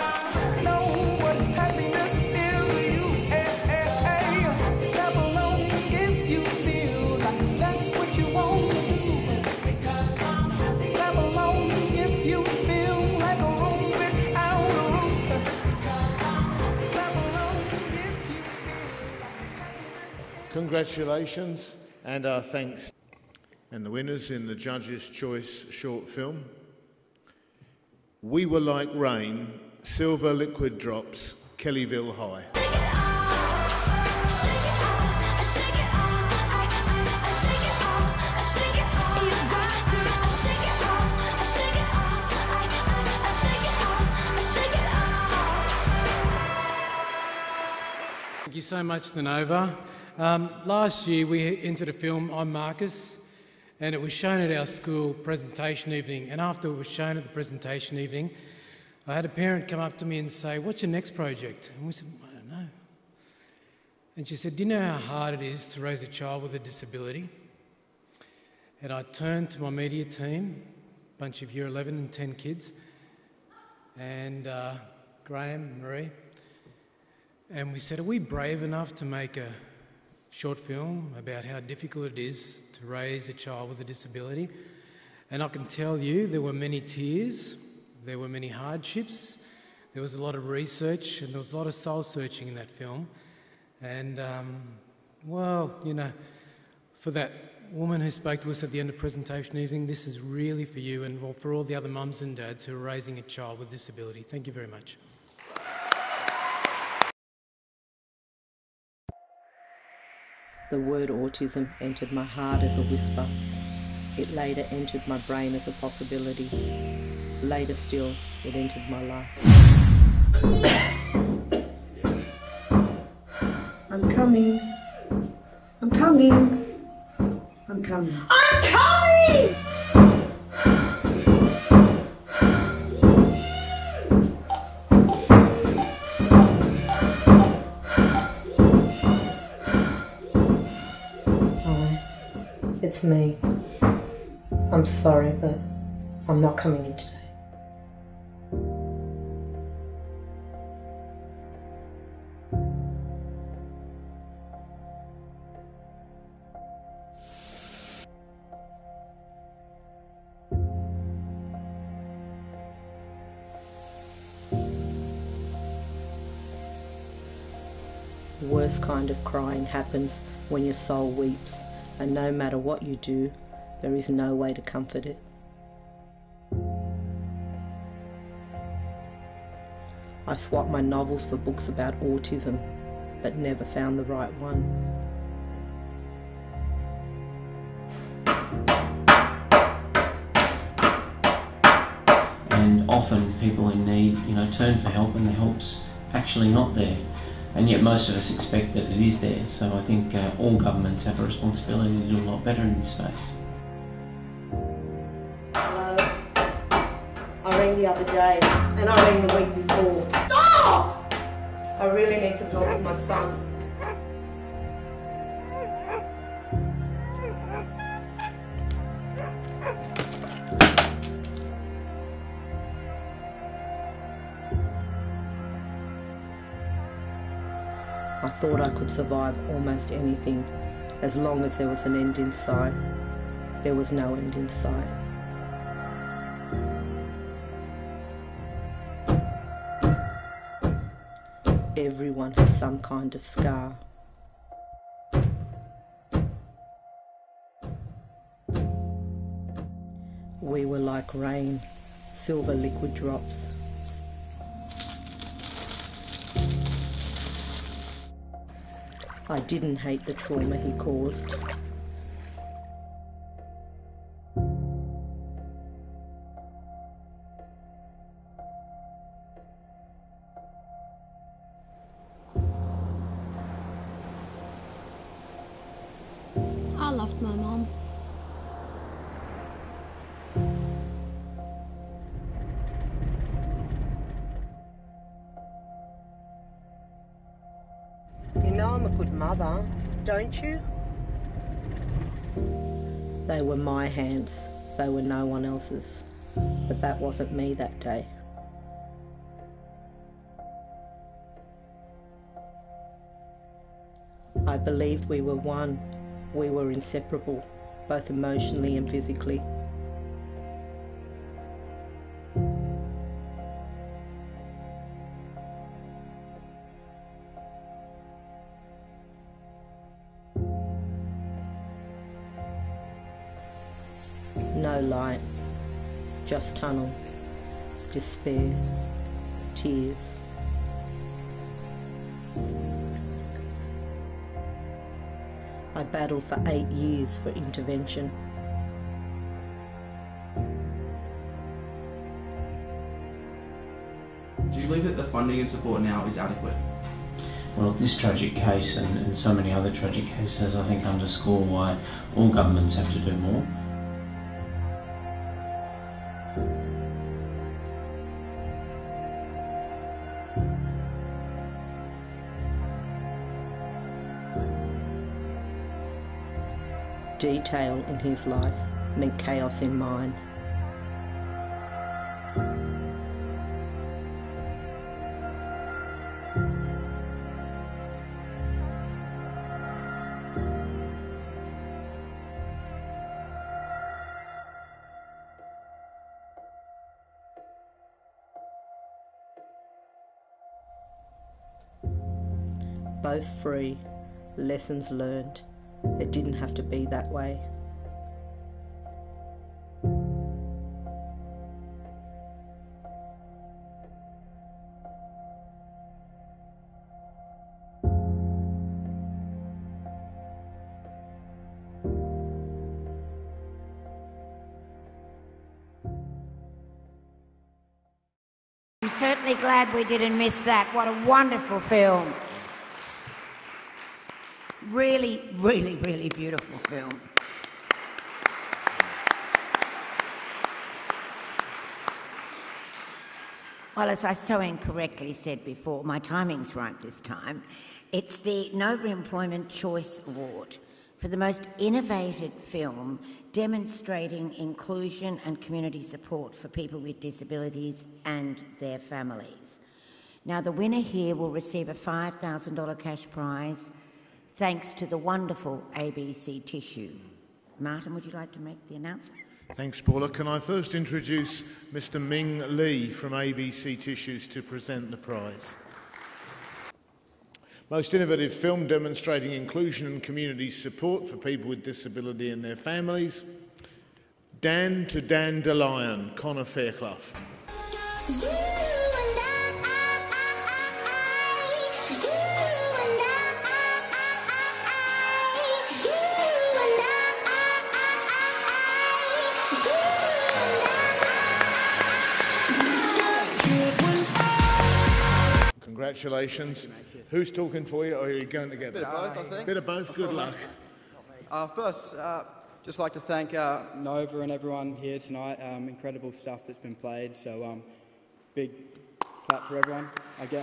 Congratulations and our thanks. And the winners in the Judges' Choice short film. We Were Like Rain, Silver Liquid Drops, Kellyville High. Thank you so much, Nova. Last year we entered a film, I'm Marcus, and it was shown at our school presentation evening. And after it was shown at the presentation evening, I had a parent come up to me and say, "What's your next project?" And we said, "I don't know." And she said, "Do you know how hard it is to raise a child with a disability?" And I turned to my media team, a bunch of year 11 and 10 kids, and Graham, Marie, and we said, "Are we brave enough to make a short film about how difficult it is to raise a child with a disability?" And I can tell you there were many tears, there were many hardships, there was a lot of research, and there was a lot of soul searching in that film. And, well, you know, for that woman who spoke to us at the end of presentation evening, this is really for you and for all the other mums and dads who are raising a child with disability. Thank you very much. The word autism entered my heart as a whisper. It later entered my brain as a possibility. Later still, it entered my life. I'm coming. I'm coming. I'm coming. I'm coming! It's me. I'm sorry, but I'm not coming in today. The worst kind of crying happens when your soul weeps. And no matter what you do, there is no way to comfort it. I swapped my novels for books about autism, but never found the right one. And often people in need, turn for help and the help's actually not there. And yet most of us expect that it is there. So I think all governments have a responsibility to do a lot better in this space. Hello. I rang the other day, and I rang the week before. Stop! I really need some help with my son. I thought I could survive almost anything, as long as there was an end in sight. There was no end in sight. Everyone has some kind of scar. We were like rain, silver liquid drops. I didn't hate the trauma he caused. I loved my mum. You know I'm a good mother, don't you? They were my hands, they were no one else's. But that wasn't me that day. I believed we were one. We were inseparable, both emotionally and physically. No light, just tunnel. despair, tears. I battled for 8 years for intervention. Do you believe that the funding and support now is adequate? Well, this tragic case and so many other tragic cases, I think, underscore why all governments have to do more. Detail in his life meant chaos in mine. Both free, lessons learned. It didn't have to be that way. I'm certainly glad we didn't miss that. What a wonderful film. Really, really, really beautiful film. Well, as I so incorrectly said before, my timing's right this time. It's the Nova Employment Choice Award for the most innovative film demonstrating inclusion and community support for people with disabilities and their families. Now, the winner here will receive a $5,000 cash prize thanks to the wonderful ABC Tissue. Martin, would you like to make the announcement? Thanks, Paula. Can I first introduce Mr. Ming Lee from ABC Tissues to present the prize? Most innovative film demonstrating inclusion and community support for people with disability and their families. Dan to Dandelion, Connor Fairclough. Congratulations. Who's talking for you, or are you going together? Bit of both, I think. Bit of both. Good luck. First, just like to thank Nova and everyone here tonight. Incredible stuff that's been played, so big clap for everyone again.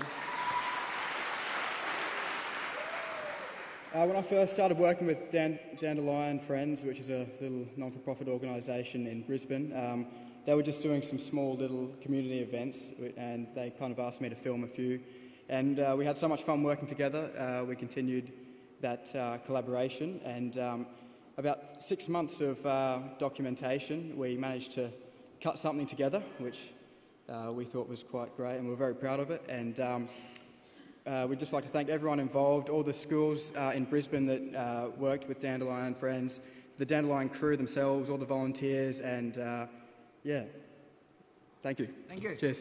When I first started working with Dandelion Friends, which is a little non-for-profit organisation in Brisbane, they were just doing some small little community events, and they kind of asked me to film a few. And we had so much fun working together. We continued that collaboration, and about 6 months of documentation, we managed to cut something together, which we thought was quite great, and we were very proud of it. And we'd just like to thank everyone involved, all the schools in Brisbane that worked with Dandelion Friends, the Dandelion crew themselves, all the volunteers, and yeah, thank you. Thank you. Cheers.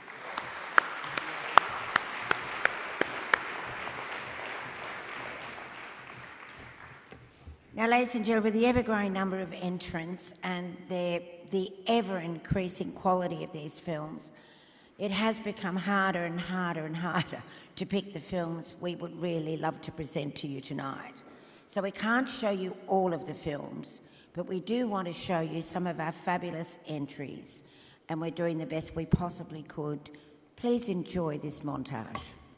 Now, ladies and gentlemen, with the ever-growing number of entrants and the ever-increasing quality of these films, it has become harder and harder and harder to pick the films we would really love to present to you tonight. So we can't show you all of the films, but we do want to show you some of our fabulous entries, and we're doing the best we possibly could. Please enjoy this montage.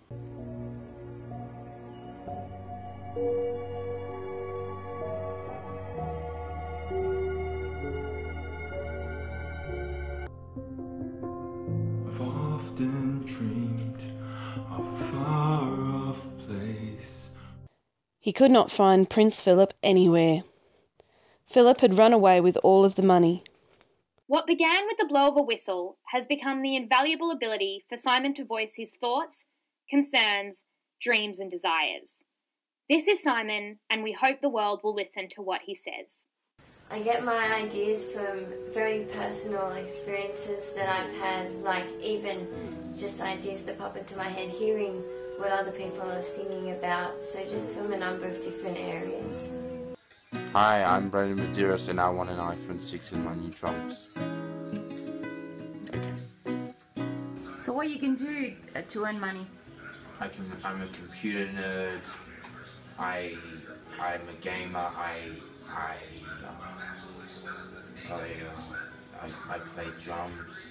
I've often dreamed of a far-off place. He could not find Prince Philip anywhere. Philip had run away with all of the money. What began with the blow of a whistle has become the invaluable ability for Simon to voice his thoughts, concerns, dreams and desires. This is Simon, and we hope the world will listen to what he says. I get my ideas from very personal experiences that I've had, like even just ideas that pop into my head, hearing what other people are singing about, so just from a number of different areas. Hi, I'm Brandon Medeiros and I want an iPhone 6 in my new drums. So what you can do to earn money? I'm a computer nerd. I'm a gamer. I play drums.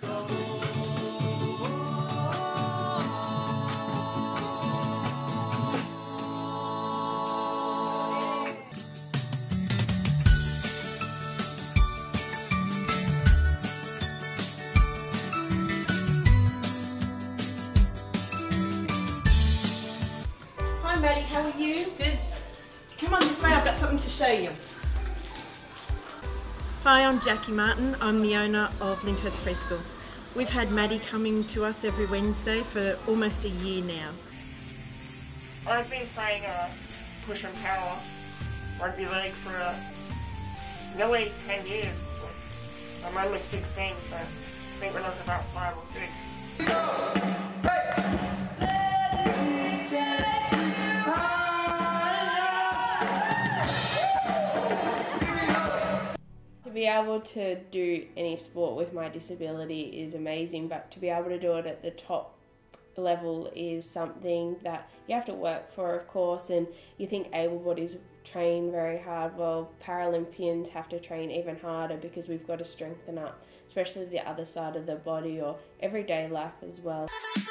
Hi Maddie, how are you? Good. Come on this way, I've got something to show you. Hi, I'm Jackie Martin. I'm the owner of Lyndhurst Preschool. We've had Maddie coming to us every Wednesday for almost a year now. I've been playing push and power rugby league for nearly 10 years. I'm only 16, so I think when I was about 5 or 6. To be able to do any sport with my disability is amazing, but to be able to do it at the top level is something that you have to work for, of course, and you think able bodies train very hard. Well, Paralympians have to train even harder because we've got to strengthen up, especially the other side of the body or everyday life as well.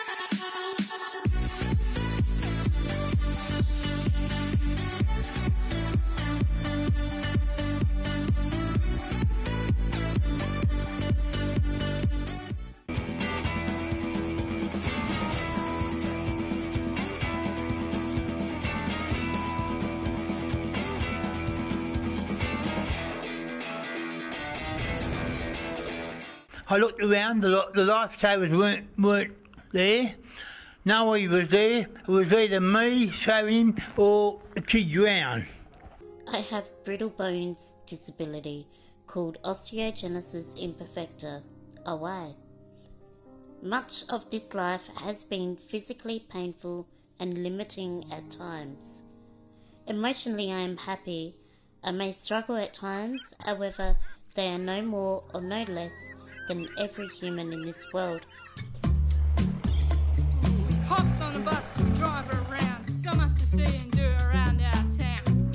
I looked around, the lifesavers weren't there. Nobody was there. It was either me saving him or the kid drowned. I have brittle bones disability called osteogenesis imperfecta, OI. Much of this life has been physically painful and limiting at times. Emotionally I am happy. I may struggle at times, however, they are no more or no less than every human in this world. Hopped on the bus, we drive around. So much to see and do around our town.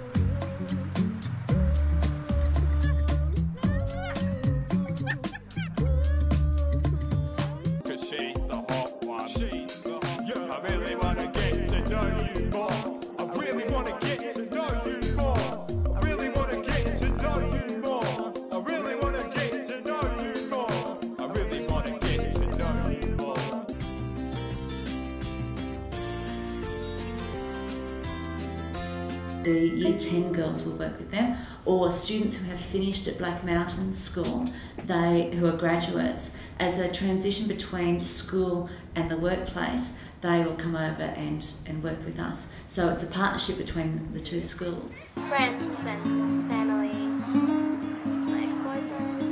Cause she's the hot one. I really wanna get to know you more. I really wanna get to know you more. I really wanna get to know you more. I really wanna get to know you more. I really wanna get to know you more. The Year 10 girls will work with them, or students who have finished at Black Mountain School, who are graduates. As a transition between school and the workplace, they will come over and work with us. So it's a partnership between the two schools. Friends and family, my ex-boyfriend.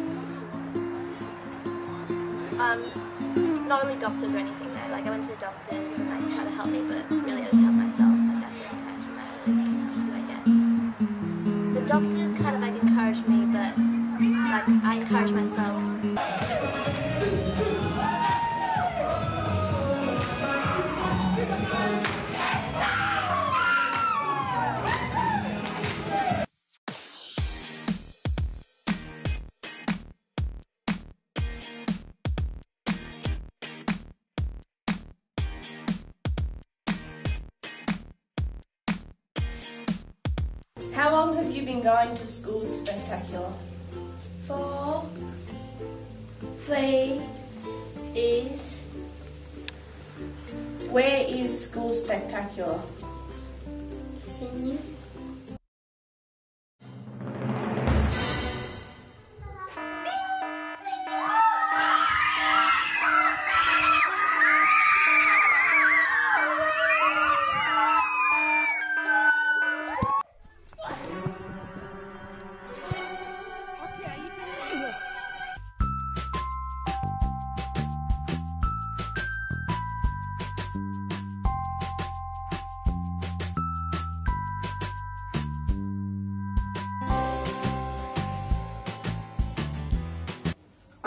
Not really doctors or anything though. Like I went to the doctors and they tried to help me, but really I just helped myself. Like that's the only person that really can help you, I guess. The doctors kind of like encouraged me, but like I encouraged myself. How long have you been going to School Spectacular? 4, 3 is. Where is School Spectacular? Sydney.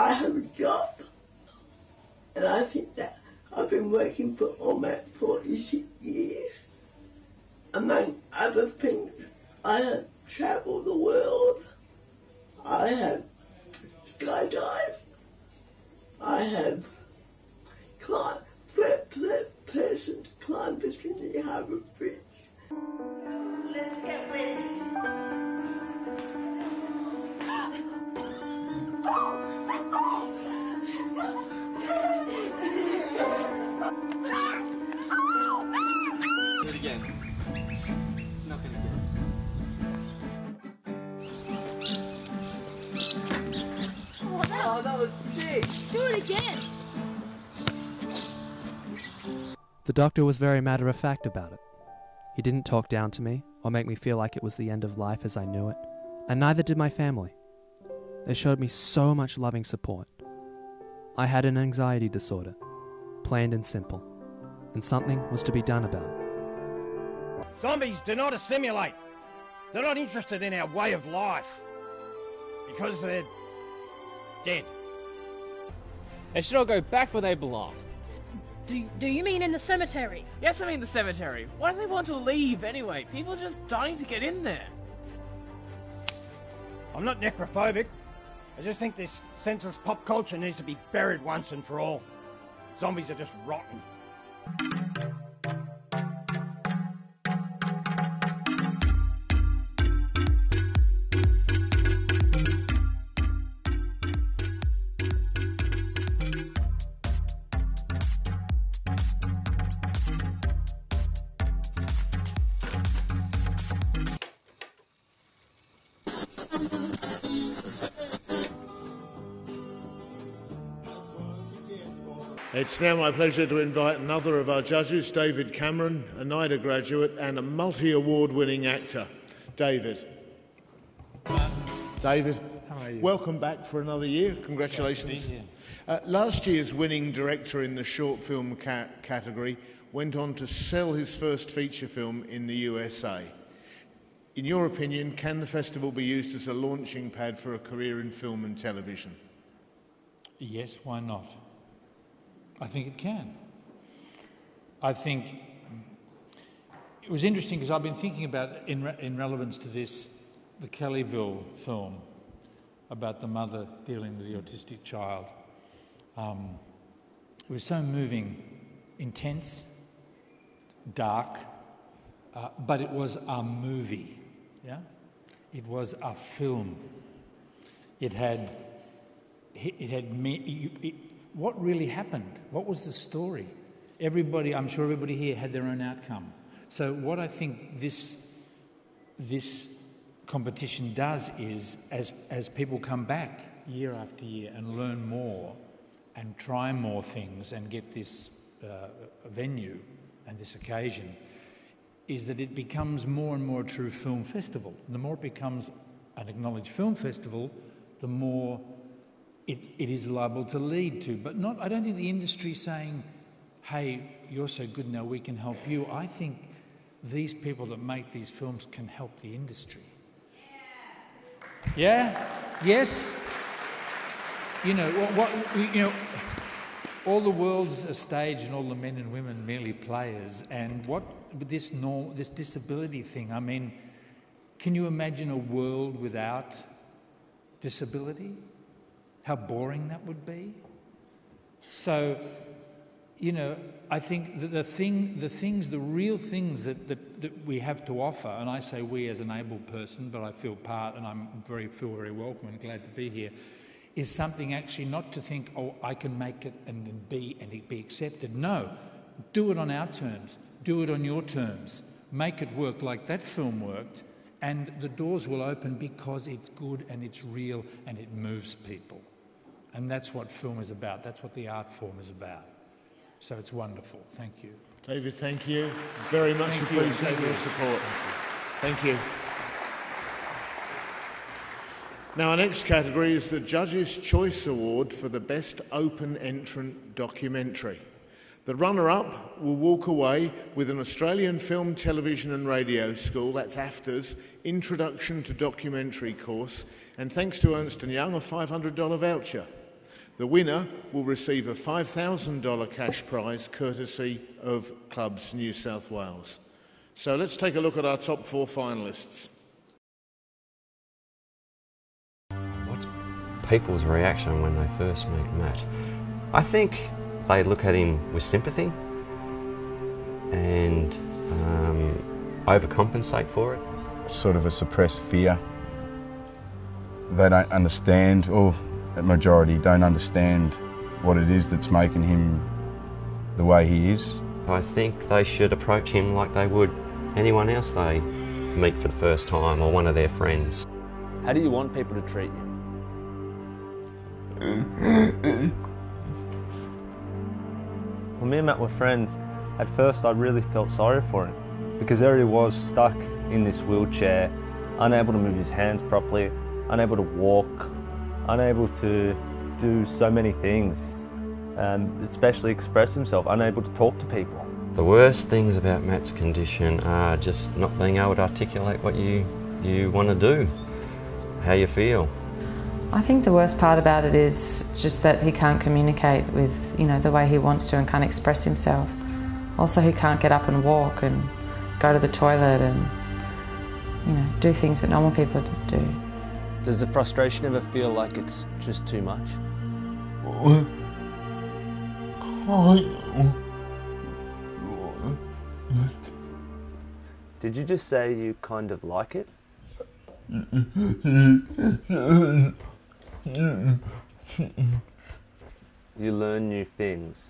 I have a job, and I think that I've been working for almost 46 years. Among other things, I have travelled the world. I have skydived. I have climbed, first person to climb the Sydney Harbour Bridge. Let's get ready. Do it again. It's not gonna get. Oh, that was sick! Do it again! The doctor was very matter-of-fact about it. He didn't talk down to me or make me feel like it was the end of life as I knew it, and neither did my family. They showed me so much loving support. I had an anxiety disorder, plain and simple, and something was to be done about it. Zombies do not assimilate. They're not interested in our way of life. Because they're dead. They should all go back where they belong. Do you mean in the cemetery? Yes, I mean the cemetery. Why do they want to leave anyway? People are just dying to get in there. I'm not necrophobic. I just think this senseless pop culture needs to be buried once and for all. Zombies are just rotten. It's now my pleasure to invite another of our judges, David Cameron, a NIDA graduate and a multi-award winning actor. David. David, how are you? Welcome back for another year. Congratulations. Last year's winning director in the short film category went on to sell his first feature film in the USA. In your opinion, can the festival be used as a launching pad for a career in film and television? Yes, why not? I think it can. I think it was interesting because I've been thinking about, in relevance to this, the Kellyville film about the mother dealing with the autistic child. It was so moving, intense, dark, but it was a movie. Yeah, it was a film. It had what really happened? What was the story? I'm sure everybody here had their own outcome. So what I think this competition does is, as people come back year after year and learn more and try more things and get this venue and this occasion, is that it becomes more and more a true film festival. And the more it becomes an acknowledged film festival, the more it is liable to lead to. But I don't think the industry's saying, hey, you're so good now, we can help you. I think these people that make these films can help the industry. Yeah? Yes? All the world's a stage and all the men and women merely players. And what this disability thing, I mean, can you imagine a world without disability? How boring that would be. So, I think that the real things that we have to offer, and I say we as an able person, but I feel part and feel very welcome and glad to be here, is something actually not to think, oh, I can make it and it be accepted. No, do it on our terms, do it on your terms, make it work like that film worked, and the doors will open because it's good and it's real and it moves people. And that's what film is about. That's what the art form is about. So it's wonderful. Thank you. David, thank you. Very much appreciate your support. Thank you. Now, our next category is the Judges' Choice Award for the Best Open Entrant Documentary. The runner-up will walk away with an Australian Film, Television and Radio School, that's AFTR's, Introduction to Documentary course, and thanks to Ernst & Young, a $500 voucher. The winner will receive a $5,000 cash prize courtesy of Clubs New South Wales. So let's take a look at our top 4 finalists. What's people's reaction when they first meet Matt? I think they look at him with sympathy and overcompensate for it. Sort of a suppressed fear. They don't understand, or the majority don't understand what it is that's making him the way he is. I think they should approach him like they would anyone else they meet for the first time or one of their friends. How do you want people to treat you? When me and Matt were friends, at first I really felt sorry for him because there he was stuck in this wheelchair, unable to move his hands properly, unable to walk, unable to do so many things, especially express himself, unable to talk to people. The worst things about Matt's condition are just not being able to articulate what you want to do, how you feel. I think the worst part about it is just that he can't communicate with, the way he wants to and can't express himself. Also, he can't get up and walk and go to the toilet and, do things that normal people do. Does the frustration ever feel like it's just too much? Did you just say you kind of like it? You learn new things.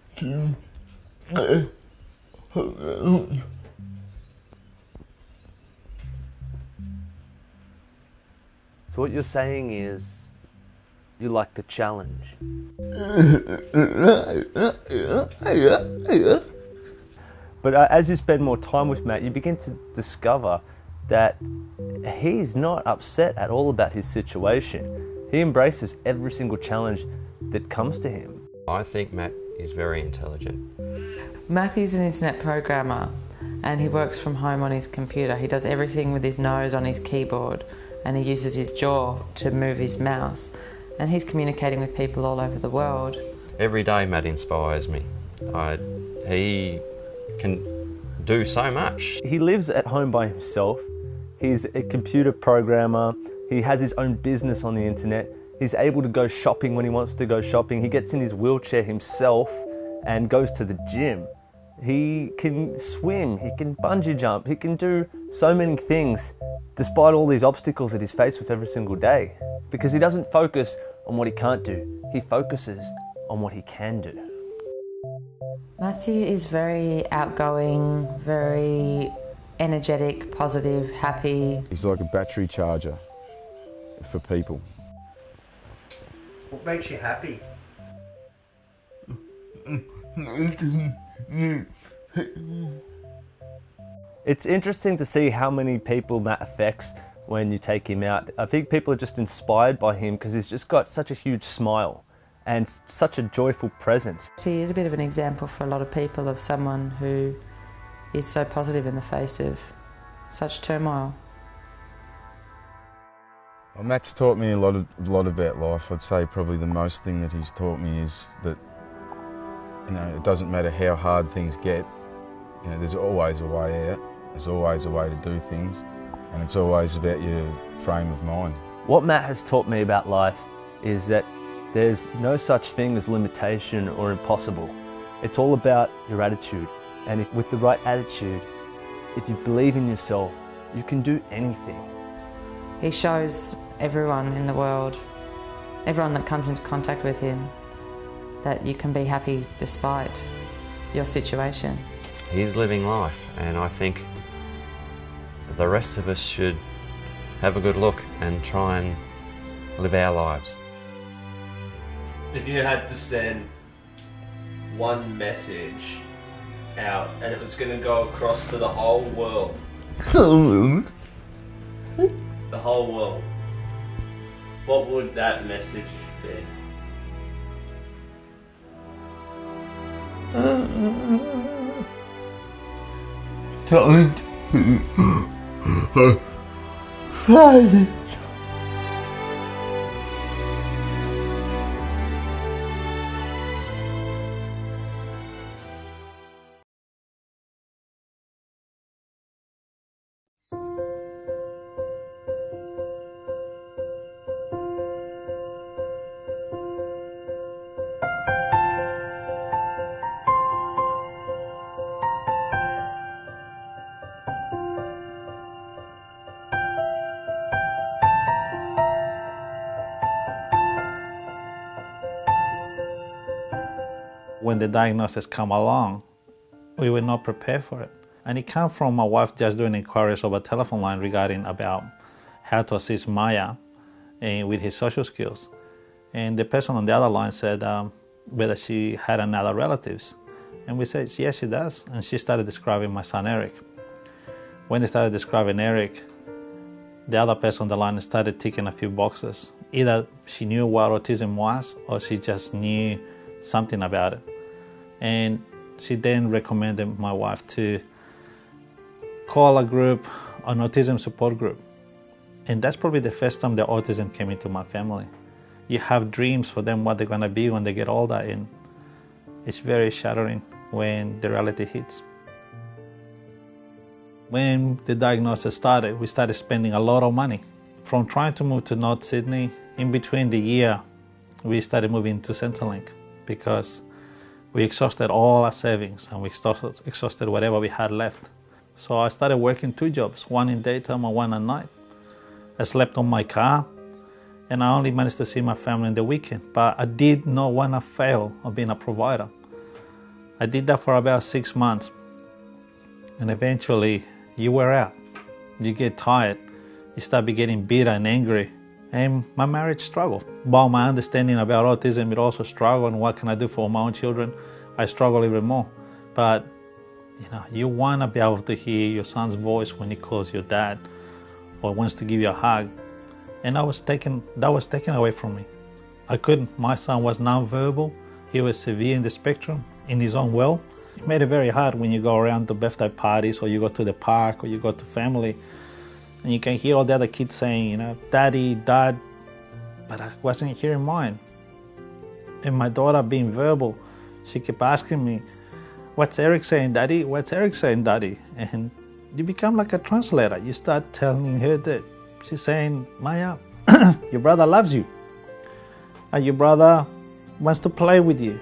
So what you're saying is you like the challenge. But as you spend more time with Matt, you begin to discover that he's not upset at all about his situation. He embraces every single challenge that comes to him. I think Matt is very intelligent. Matthew's an internet programmer and he works from home on his computer. He does everything with his nose on his keyboard and he uses his jaw to move his mouse. And he's communicating with people all over the world. Every day Matt inspires me. He can do so much. He lives at home by himself. He's a computer programmer. He has his own business on the internet. He's able to go shopping when he wants to go shopping. He gets in his wheelchair himself and goes to the gym. He can swim, he can bungee jump, he can do so many things despite all these obstacles that he's faced with every single day. Because he doesn't focus on what he can't do, he focuses on what he can do. Matthew is very outgoing, very energetic, positive, happy. He's like a battery charger for people. What makes you happy? It's interesting to see how many people Matt affects when you take him out. I think people are just inspired by him because he's just got such a huge smile and such a joyful presence. He is a bit of an example for a lot of people of someone who is so positive in the face of such turmoil. Well, Matt's taught me a lot about life. I'd say probably the most thing that he's taught me is that it doesn't matter how hard things get, there's always a way out, there's always a way to do things, and it's always about your frame of mind. What Matt has taught me about life is that there's no such thing as limitation or impossible. It's all about your attitude, and with the right attitude, if you believe in yourself, you can do anything. He shows everyone in the world, everyone that comes into contact with him, that you can be happy despite your situation. He's living life, and I think the rest of us should have a good look and try and live our lives. If you had to send one message out and it was going to go across to the whole world, the whole world, what would that message be? Talent. Silence. When the diagnosis come along, we were not prepared for it. And it came from my wife just doing inquiries over telephone line regarding about how to assist Maya with his social skills. And the person on the other line said whether she had another relatives. And we said, yes, she does. And she started describing my son, Eric. When they started describing Eric, the other person on the line started ticking a few boxes. Either she knew what autism was or she just knew something about it. And she then recommended my wife to call a group, an autism support group. And that's probably the first time the autism came into my family. You have dreams for them, what they're going to be when they get older, and it's very shattering when the reality hits. When the diagnosis started, we started spending a lot of money. From trying to move to North Sydney, in between the year, we started moving to Centrelink because we exhausted all our savings and we exhausted whatever we had left. So I started working 2 jobs, one in daytime and one at night. I slept on my car and I only managed to see my family in the weekend. But I did not want to fail of being a provider. I did that for about 6 months. And eventually you wear out. You get tired. You start getting bitter and angry. And my marriage struggled. While my understanding about autism, it also struggled. And what can I do for my own children? I struggle even more. But you want to be able to hear your son's voice when he calls your dad or wants to give you a hug. And that was taken away from me. I couldn't. My son was non-verbal. He was severe in the spectrum, in his own well. It made it very hard when you go around to birthday parties or you go to the park or you go to family and you can hear all the other kids saying, Daddy, Dad, but I wasn't hearing mine. And my daughter being verbal, she kept asking me, what's Eric saying, Daddy? What's Eric saying, Daddy? And you become like a translator. You start telling her that she's saying, Maya, your brother loves you. And your brother wants to play with you.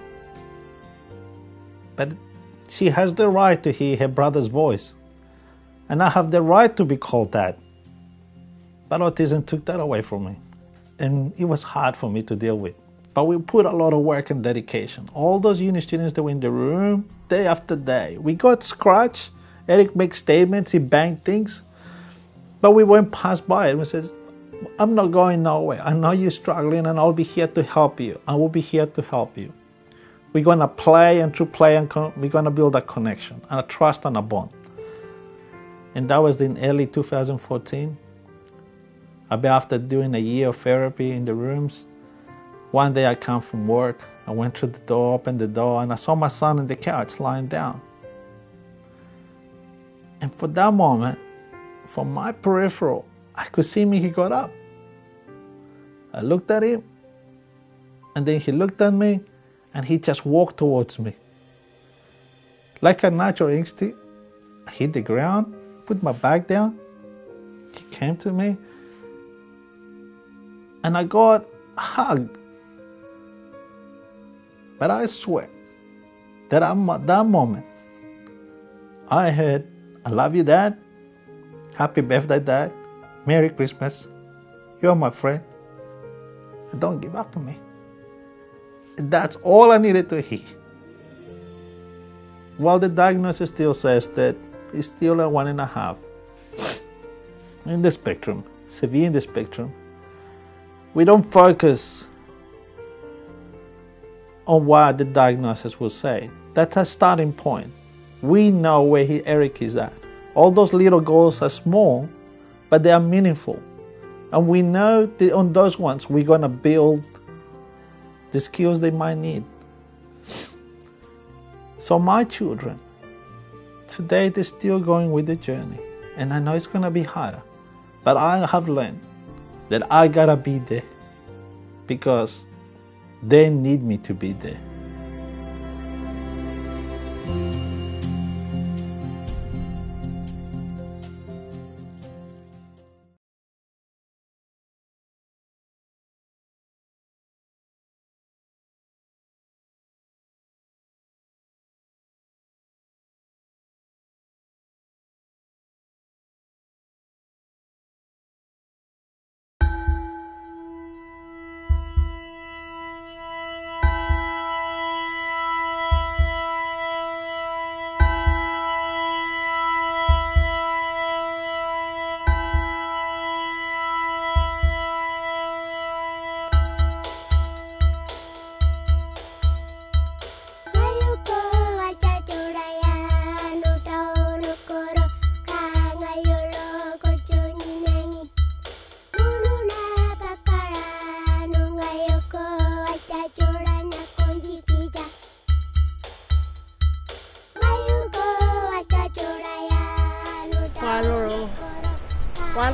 But she has the right to hear her brother's voice. And I have the right to be called that. But autism took that away from me. And it was hard for me to deal with. But we put a lot of work and dedication. All those uni students that were in the room, day after day. We got scratched. Eric makes statements, he banged things. But we went past by it. We said, I'm not going nowhere. I know you're struggling and I'll be here to help you. I will be here to help you. We're going to play, and through play, we're going to build a connection and a trust and a bond. And that was in early 2014. After doing a year of therapy in the rooms, one day I come from work, I went through the door, opened the door, and I saw my son on the couch lying down. And for that moment, from my peripheral, I could see he got up. I looked at him, and then he looked at me, and he just walked towards me. Like a natural instinct, I hit the ground, put my bag down. He came to me, and I got a hug. But I swear that at that moment, I heard, I love you, Dad. Happy birthday, Dad. Merry Christmas. You're my friend. And don't give up on me. That's all I needed to hear. While the diagnosis still says that it's still a 1.5 in the spectrum, severe in the spectrum, we don't focus on what the diagnosis will say. That's a starting point. We know where Eric is at. All those little goals are small, but they are meaningful. And we know that on those ones, we're going to build the skills they might need. So my children, today they're still going with the journey. And I know it's going to be harder. But I have learned that I got to be there because they need me to be there.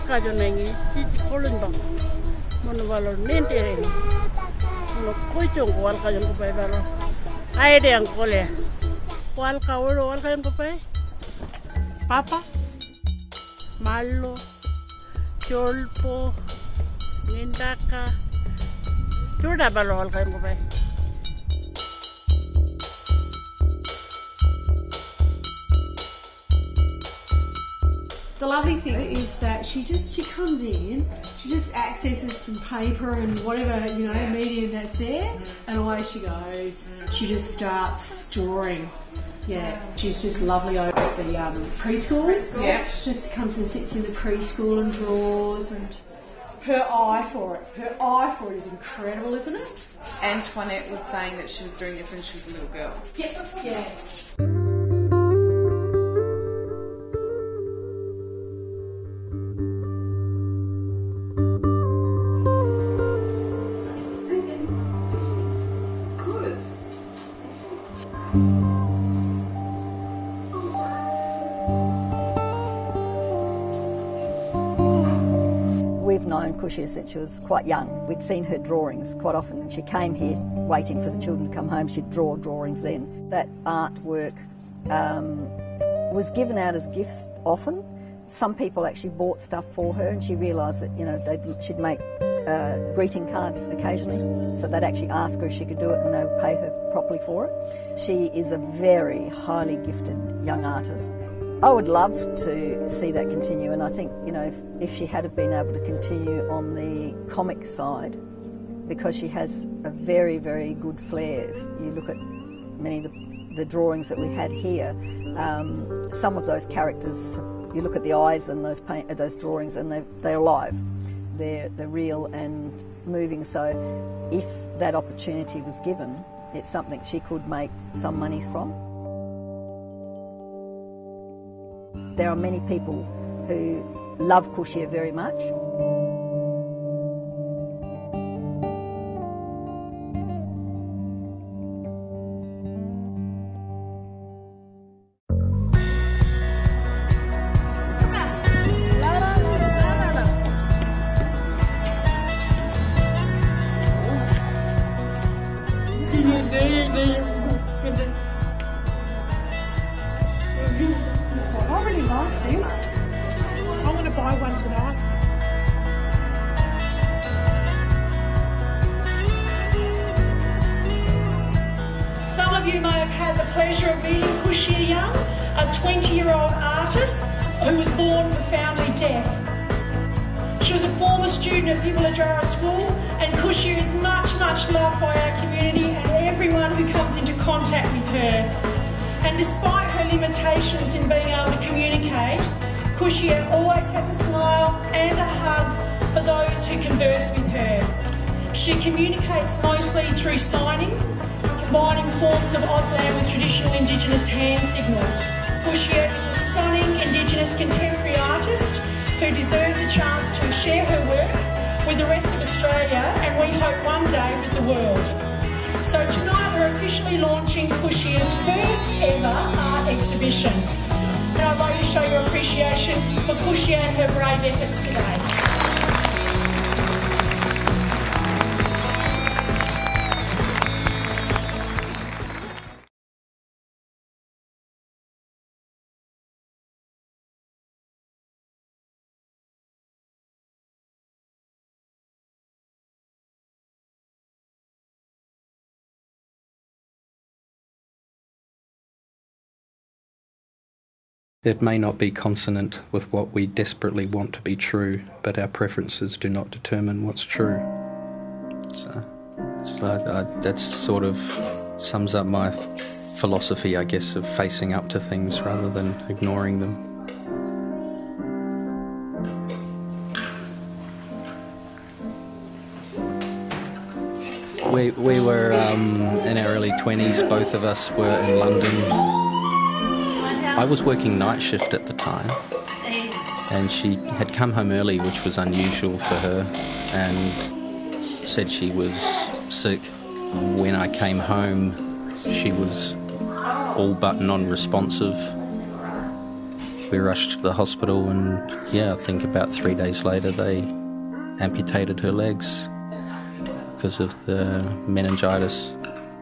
kajo nengi titi kolin bang. Mono valor nentere ni. Mono koichong wal kajo ko pai valor. Aide ang kole. Wal kawlo wal kajo ko pai. Papa. Malo. Cholpo. Nindaka. Chuda valor wal kajo ko pai. The lovely thing is that she comes in, she just accesses some paper and whatever, medium that's there, and away she goes. She just starts drawing. Yeah, she's just lovely over at the preschool. Yeah. She just comes and sits in the preschool and draws, and her eye for it is incredible, isn't it? Antoinette was saying that she was doing this when she was a little girl. Yeah. We've known Kushia since she was quite young. We'd seen her drawings quite often. When she came here waiting for the children to come home, she'd draw drawings then. That artwork was given out as gifts often. Some people actually bought stuff for her, and she realised that, she'd make greeting cards occasionally, so they'd actually ask her if she could do it and they would pay her properly for it. She is a very highly gifted young artist. I would love to see that continue, and I think, if she had been able to continue on the comic side, because she has a very, very good flair. If you look at many of the drawings that we had here, some of those characters, you look at the eyes and those drawings and they're alive. They're real and moving, so if that opportunity was given, it's something she could make some monies from. There are many people who love Kushia very much. I really like this. I want to buy one tonight. Some of you may have had the pleasure of meeting Kushia Young, a 20-year-old artist who was born profoundly deaf. She was a former student at Pipalajara School, and Kushia is much, much loved by our community and everyone who comes into contact with her. And despite her limitations in being able to communicate, Kushia always has a smile and a hug for those who converse with her. She communicates mostly through signing, combining forms of Auslan with traditional Indigenous hand signals. Kushia is a stunning Indigenous contemporary artist who deserves a chance to share her work with the rest of Australia, and we hope one day with the world. So tonight we're officially launching Kushia's first ever art exhibition. And I'd like to show your appreciation for Kushia and her brave efforts today. It may not be consonant with what we desperately want to be true, but our preferences do not determine what's true. So that sort of sums up my philosophy, I guess, of facing up to things rather than ignoring them. We were in our early 20s, both of us were in London. I was working night shift at the time, and she had come home early, which was unusual for her, and said she was sick. When I came home, she was all but non-responsive. We rushed to the hospital and, I think about 3 days later they amputated her legs because of the meningitis.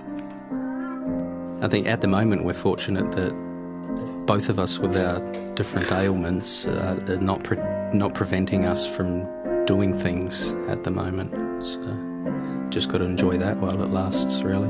I think at the moment we're fortunate that both of us with our different ailments are not preventing us from doing things at the moment. So just got to enjoy that while it lasts, really.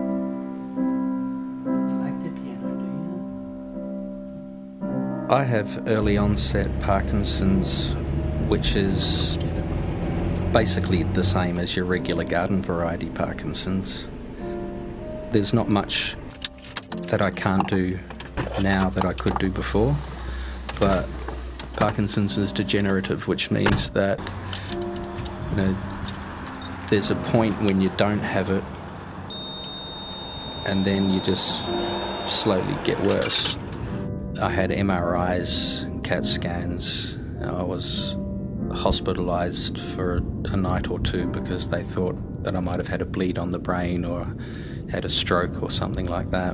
I have early onset Parkinson's, which is basically the same as your regular garden variety Parkinson's. There's not much that I can't do now that I could do before, but Parkinson's is degenerative, which means that, there's a point when you don't have it and then you just slowly get worse. I had MRIs, CAT scans. I was hospitalised for a night or two because they thought that I might have had a bleed on the brain or had a stroke or something like that.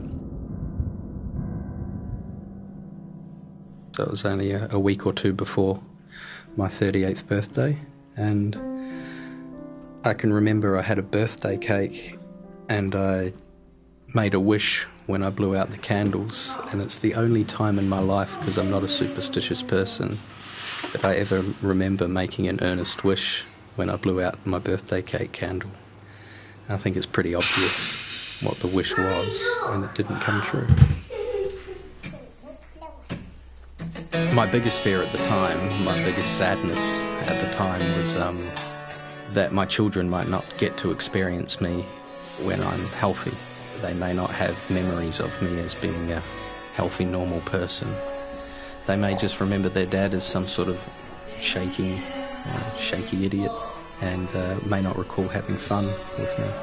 So it was only a week or two before my 38th birthday, and I can remember I had a birthday cake and I made a wish when I blew out the candles, and it's the only time in my life, because I'm not a superstitious person, that I ever remember making an earnest wish when I blew out my birthday cake candle. I think it's pretty obvious what the wish was, and it didn't come true. My biggest fear at the time, my biggest sadness at the time was that my children might not get to experience me when I'm healthy. They may not have memories of me as being a healthy, normal person. They may just remember their dad as some sort of shaky idiot, and may not recall having fun with me.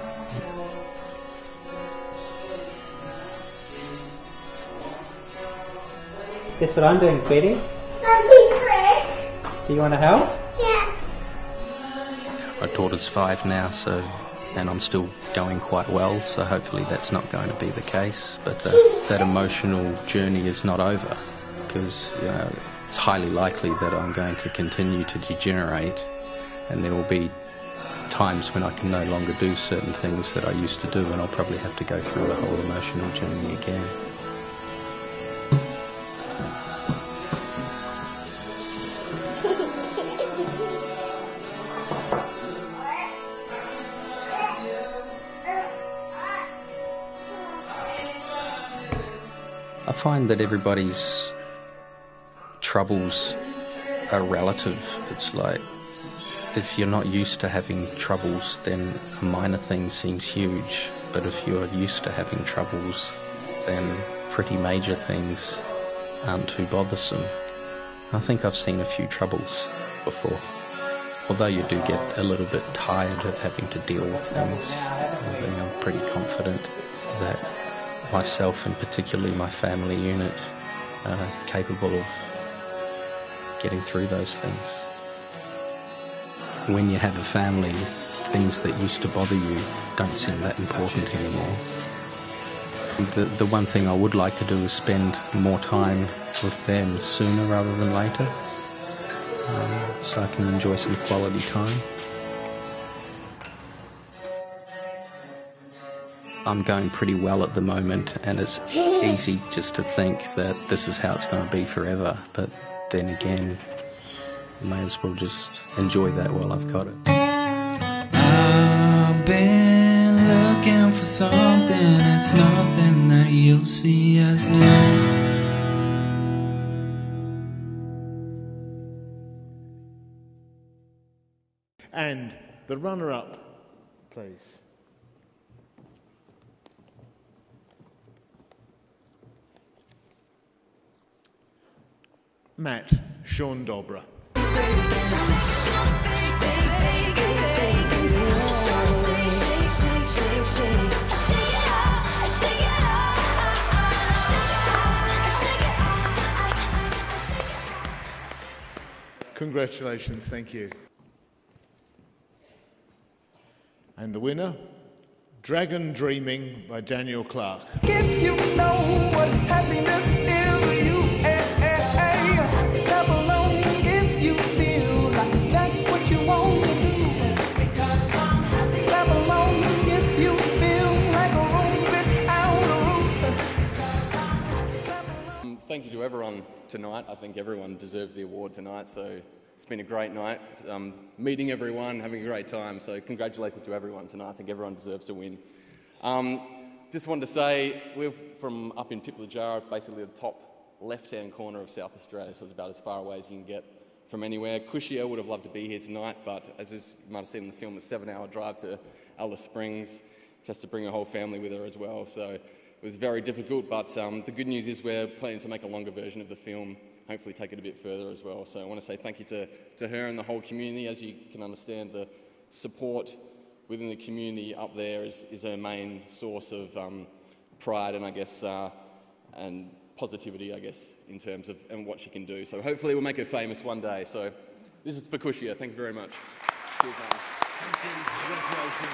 Guess what I'm doing, sweetie? Do you want to help? Yeah. My daughter's 5 now, and I'm still going quite well, so hopefully that's not going to be the case. But that emotional journey is not over, because it's highly likely that I'm going to continue to degenerate, and there will be times when I can no longer do certain things that I used to do, and I'll probably have to go through the whole emotional journey again. I find that everybody's troubles are relative. It's like, if you're not used to having troubles, then a minor thing seems huge. But if you're used to having troubles, then pretty major things aren't too bothersome. I think I've seen a few troubles before. Although you do get a little bit tired of having to deal with things, I think I'm pretty confident that myself and particularly my family unit are capable of getting through those things. When you have a family, things that used to bother you don't seem that important anymore. The one thing I would like to do is spend more time with them sooner rather than later, so I can enjoy some quality time. I'm going pretty well at the moment, and it's easy just to think that this is how it's going to be forever, but then again, I may as well just enjoy that while I've got it. I've been looking for something, it's nothing that you'll see as new. And the runner-up, please. Matt Sean Dobra. Congratulations, thank you. And the winner, Dragon Dreaming by Daniel Clark. If you know what happiness is, you thank you to everyone tonight. I think everyone deserves the award tonight, so it's been a great night. Meeting everyone, having a great time, so congratulations to everyone tonight. I think everyone deserves to win. Just wanted to say, we're from up in Piplujarra, basically the top left-hand corner of South Australia, so it's about as far away as you can get from anywhere. Kushia would have loved to be here tonight, but as you might have seen in the film, it's a 7-hour drive to Alice Springs. She has to bring her whole family with her as well, so it was very difficult, but the good news is we're planning to make a longer version of the film, hopefully take it a bit further as well. So I want to say thank you to her and the whole community. As you can understand, the support within the community up there is her main source of pride and I guess and positivity, I guess, in terms of and what she can do. So hopefully we'll make her famous one day. So this is for Kushia. Thank you very much. Cheers, man. Thank you. Congratulations.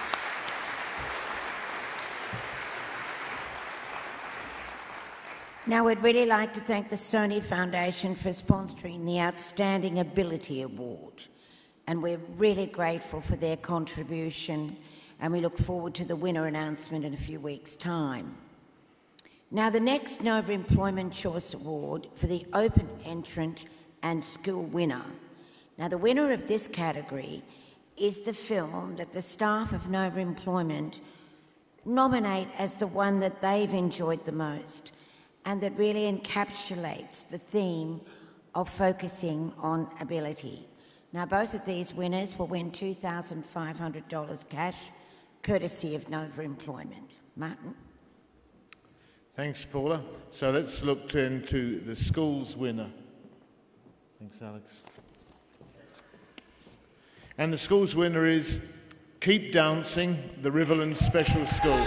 Now, we'd really like to thank the Sony Foundation for sponsoring the Outstanding Ability Award. And we're really grateful for their contribution, and we look forward to the winner announcement in a few weeks' time. Now, the next Nova Employment Choice Award for the Open Entrant and School winner. Now, the winner of this category is the film that the staff of Nova Employment nominate as the one that they've enjoyed the most, and that really encapsulates the theme of focusing on ability. Now, both of these winners will win $2,500 cash, courtesy of Nova Employment. Martin? Thanks, Paula. So let's look into the schools winner. Thanks, Alex. And the schools winner is Keep Dancing, the Riverland Special School.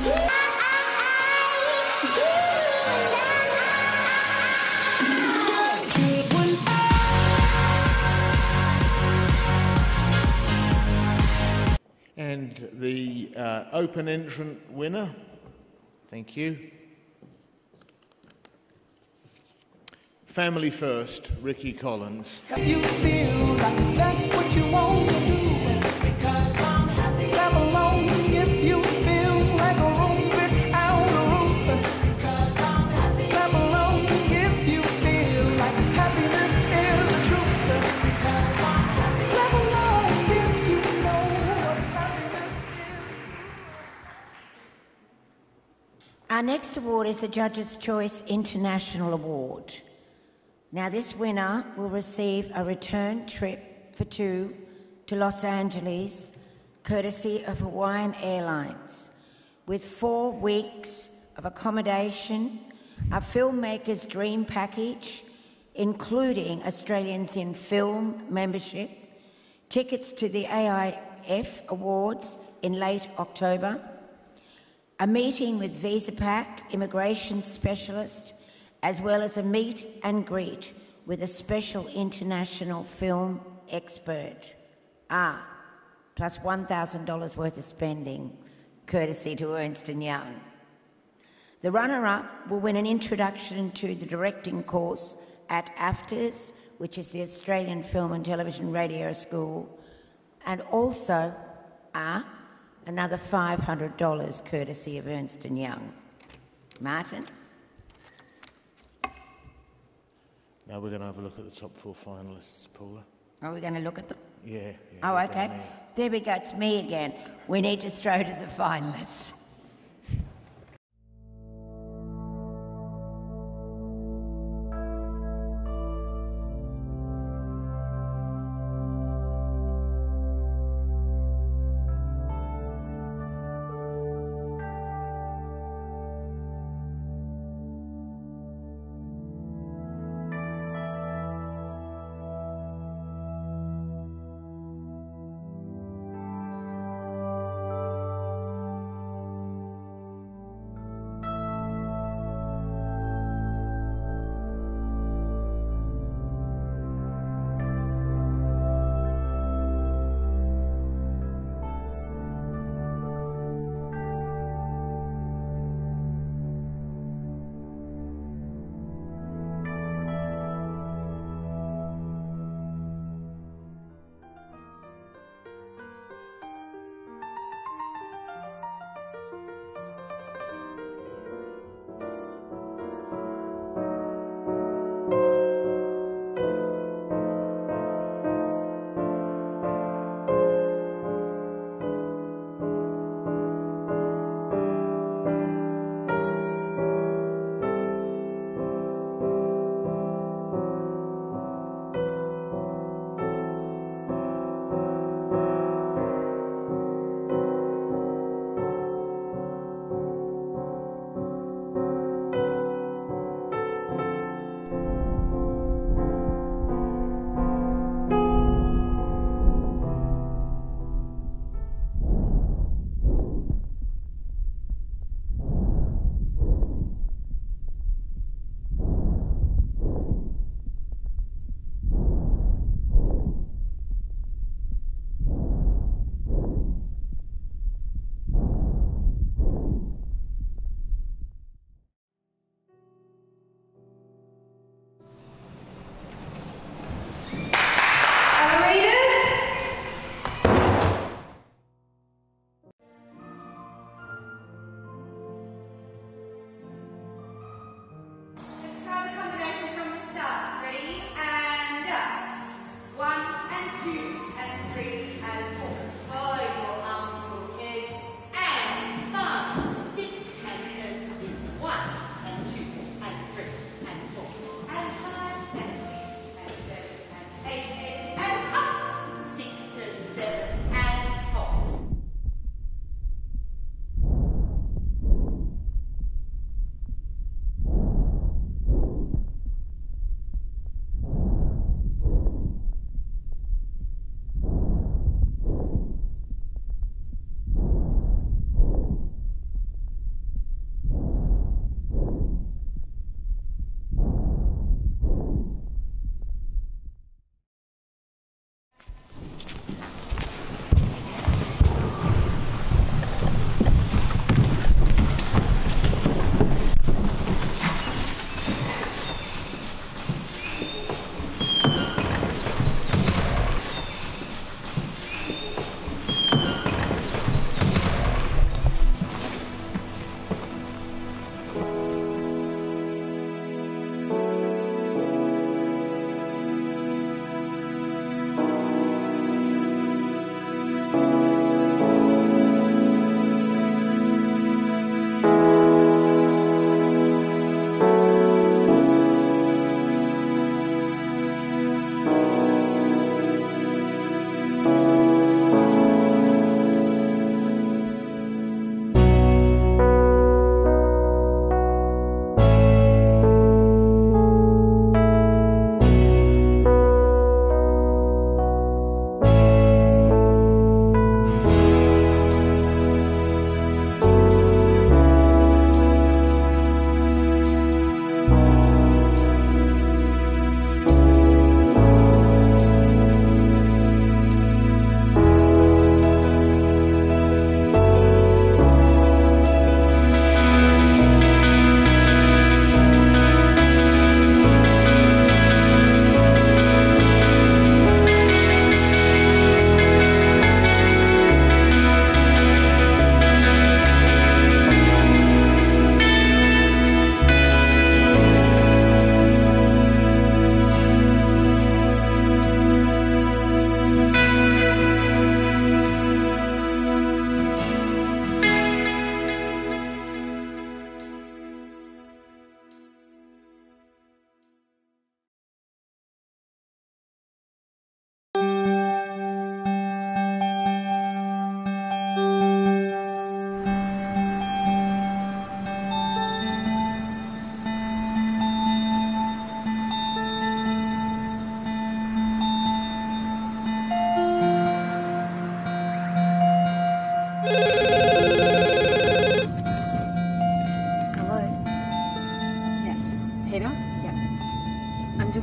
And the open entrant winner, thank you. Family First, Ricky Collins. You feel like that's what you want to do, because I'm happy. Clap along if you feel like a room without a roof, because I'm happy. Clap along if you feel like happiness is the truth, because I'm happy. Clap along if you know what happiness is. Our next award is the Judges' Choice International Award. Now, this winner will receive a return trip for two to Los Angeles, courtesy of Hawaiian Airlines, with 4 weeks of accommodation, a filmmaker's dream package, including Australians in Film membership, tickets to the AIF Awards in late October, a meeting with VisaPac immigration specialist, as well as a meet and greet with a special international film expert. Plus $1,000 worth of spending, courtesy to Ernst & Young. The runner-up will win an introduction to the directing course at AFTRS, which is the Australian Film and Television Radio School, and also another $500 courtesy of Ernst & Young. Martin? Now we're going to have a look at the top 4 finalists, Paula. Are we going to look at them? Yeah. Oh, okay. There we go. It's me again. We need to throw to the finalists.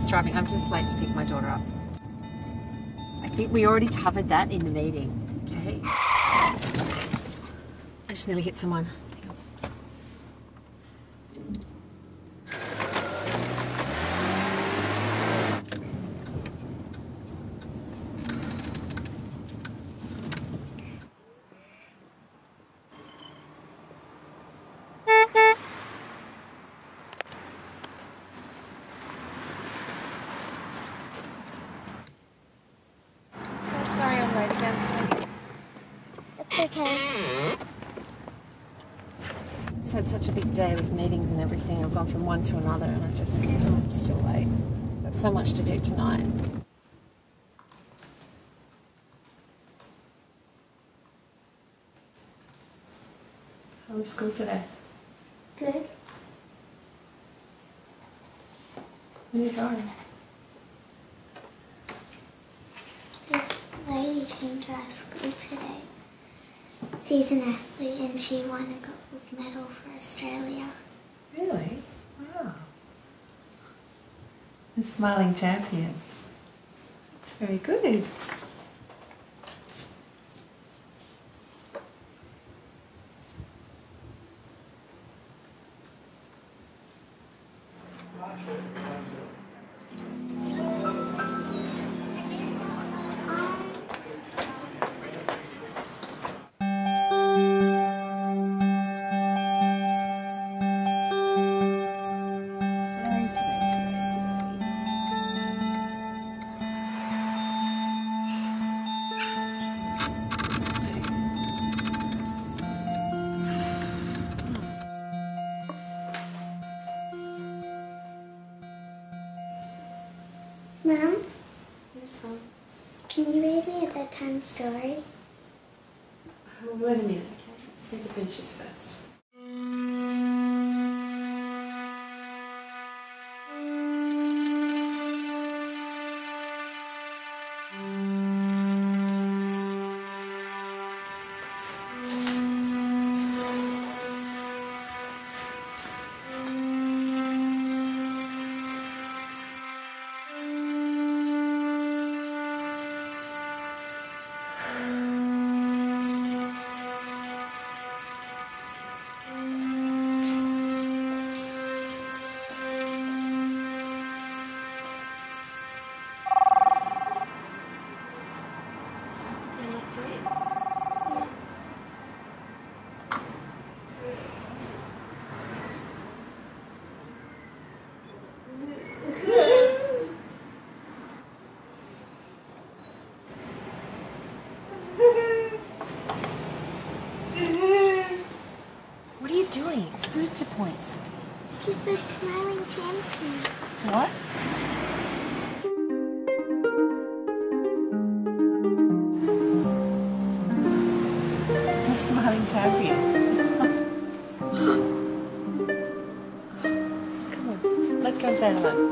Who's driving? I'm just late to pick my daughter up. I think we already covered that in the meeting. Okay. I just nearly hit someone. I've had such a big day with meetings and everything. I've gone from one to another and I'm still late. Got so much to do tonight. How was school today? Good. Where are you going? This lady came to our school today. She's an athlete and she won a gold medal for Australia. Really? Wow. The smiling champion. That's very good. Mom, Yes, Mum. can you read me a bedtime story? Wait a minute, okay? I just need to finish this first. What are you doing? It's rude to point. She's the smiling champion. What? The smiling champion. Come on, let's go and say hello.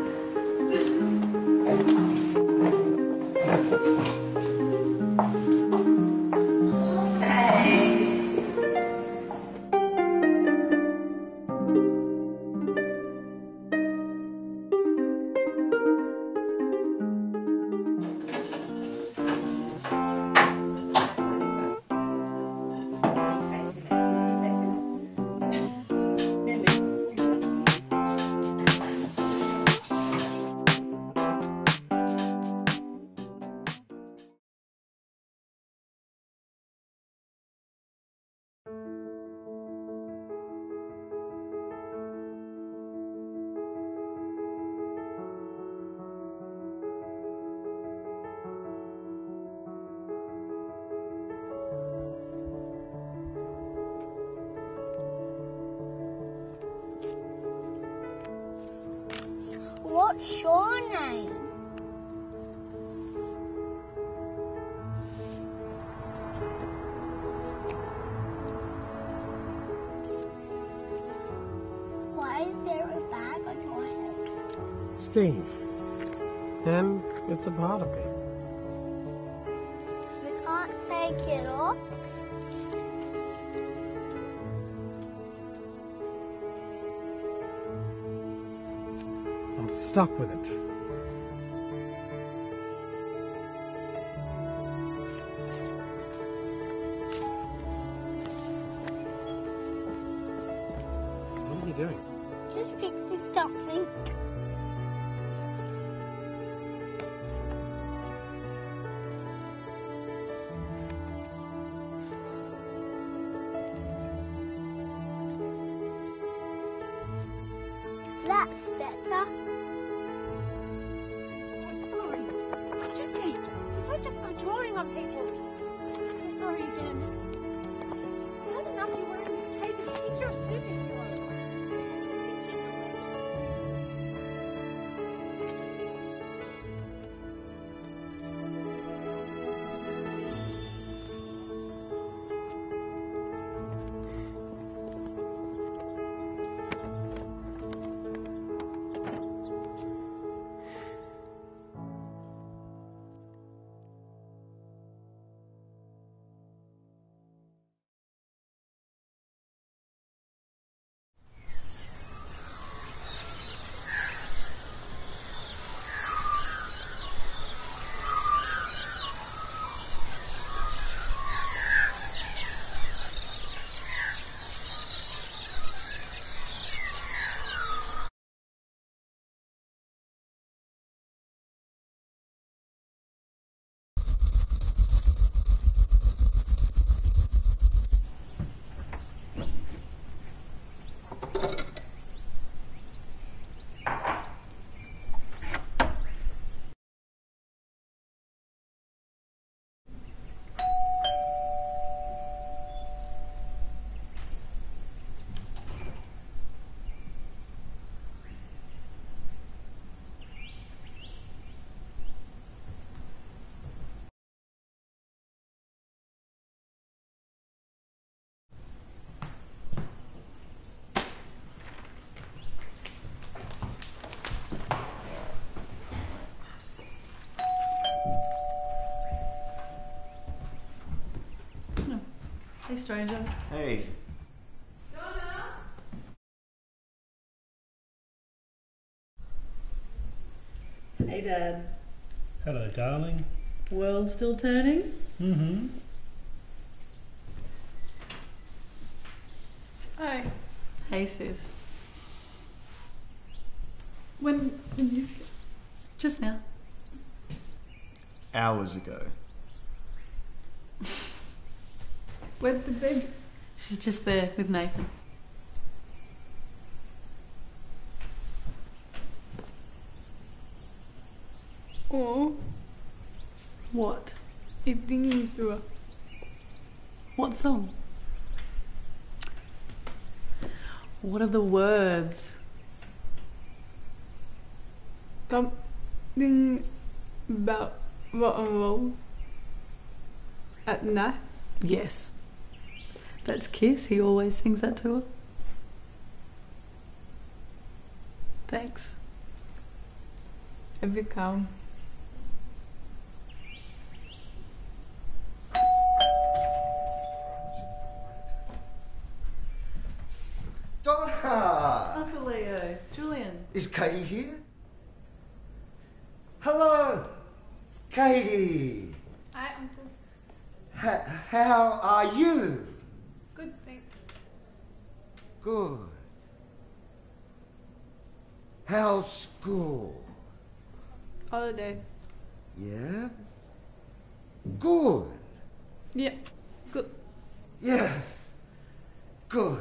What's your name? Why is there a bag on your head? Steve. And it's a part of me. We can't take it off. I'm stuck with it. doing? Just fixing something. That's better. So sorry. Jessie, you don't just go drawing on people. I'm so sorry again. You had enough you wearing this cape. You think you're a superhero. Hey, stranger. Hey. Hey, Dad. Hello, darling. World still turning? Mm-hmm. Hi. Hey, sis. When did you... Just now. Hours ago. Where's the baby? She's just there with Nathan. Oh. What? It's singing to her. What song? What are the words? Something about rock and roll at night. Yes. That's Kiss. He always sings that to her. Thanks. Every calm. Donna! Uncle Leo. Julian. Is Katie here? Hello, Katie. Hi, Uncle. How are you? Good, thanks. Good. How's school? Holidays. Yeah? Good. Yeah, good. Yeah. Good.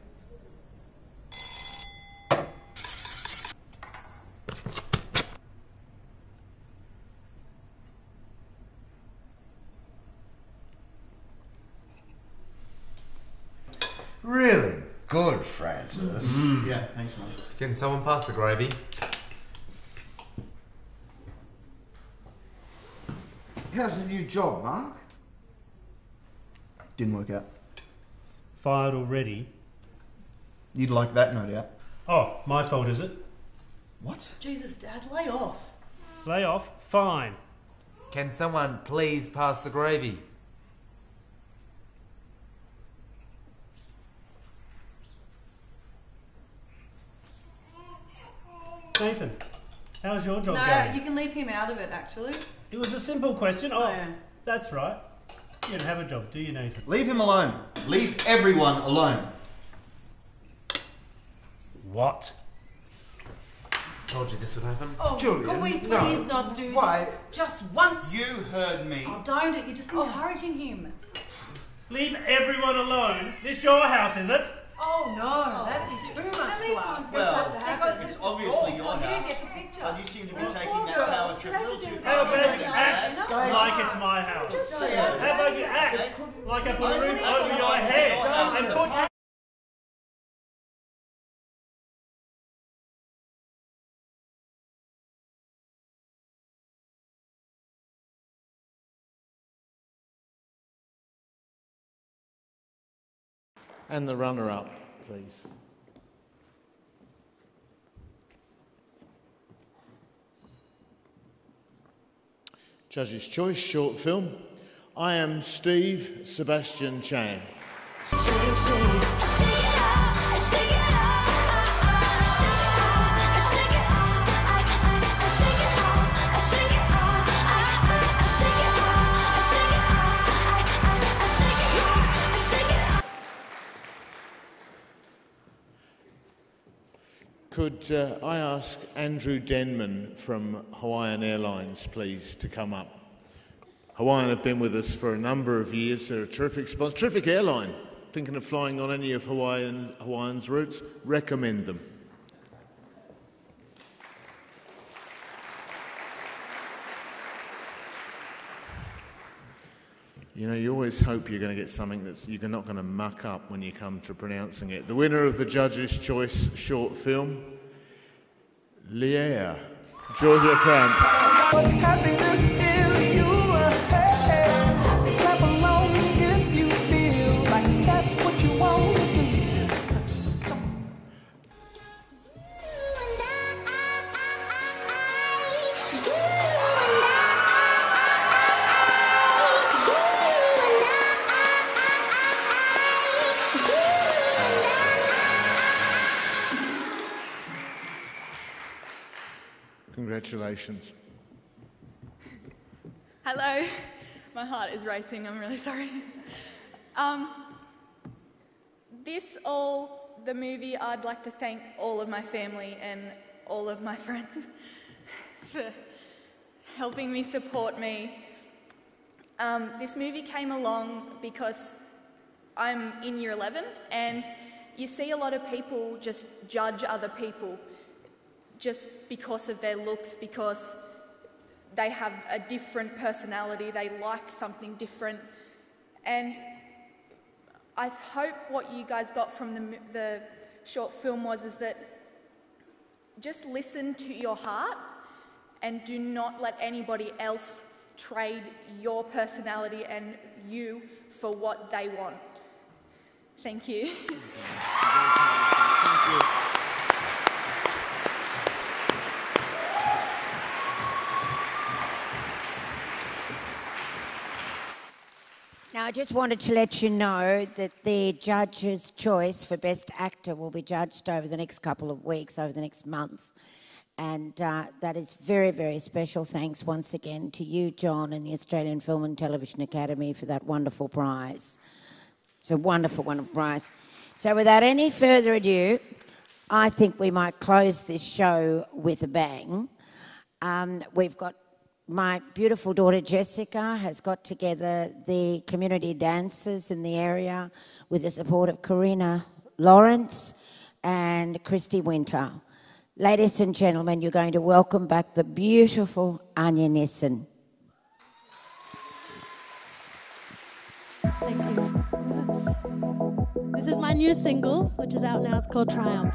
Really good, Francis. Yeah, thanks, mate. Can someone pass the gravy? How's the new job, Mark? Didn't work out. Fired already? You'd like that, no doubt. Oh, my fault, is it? What? Jesus, Dad, lay off. Lay off? Fine. Can someone please pass the gravy? Nathan, how's your job No, going? you can leave him out of it, actually. It was a simple question. Oh, yeah. That's right. You don't have a job, do you, Nathan? Leave him alone. Leave everyone alone. What? Told you this would happen. Oh, Julian, can we no. please not do Why? this just once? You heard me. Oh, don't it. You're just encouraging him. Leave everyone alone. This your house, is it? Oh, no. That'd be too much How many to times ask. does that Well, happen? it's It's obviously your Oh, you house. get the picture. And you seem to be Well, taking poor that girls, power so trip they a little could do too with far. How about you act like it's my house? Just How say it. about you act like I put a roof over your head and put you... And the runner-up, please. Judge's choice, short film. I Am Steve, Sebastian Chan. Could I ask Andrew Denman from Hawaiian Airlines, please, to come up? Hawaiian have been with us for a number of years. They're a terrific sponsor, terrific airline. Thinking of flying on any of Hawaiian's routes? Recommend them. You know, you always hope you're going to get something that you're not going to muck up when you come to pronouncing it. The winner of the Judge's Choice short film, Leah, Georgia Cramp. Happiness is you. Clap along if you feel like that's what you want to do. Congratulations. Hello. My heart is racing. I'm really sorry. The movie, I'd like to thank all of my family and all of my friends for helping me, support me. This movie came along because I'm in Year 11 and you see a lot of people just judge other people just because of their looks, because they have a different personality, they like something different. And I hope what you guys got from the short film is that just listen to your heart and do not let anybody else trade your personality and you for what they want. Thank you. Thank you. Now, I just wanted to let you know that the Judge's Choice for Best Actor will be judged over the next couple of weeks, over the next month. And that is very, very special. Thanks once again to you, John, and the Australian Film and Television Academy for that wonderful prize. It's a wonderful, wonderful prize. So without any further ado, I think we might close this show with a bang. We've got my beautiful daughter Jessica has got together the community dancers in the area with the support of Karina Lawrence and Christy Winter. Ladies and gentlemen, you're going to welcome back the beautiful Anja Nissen. Thank you. This is my new single, which is out now. It's called Triumph.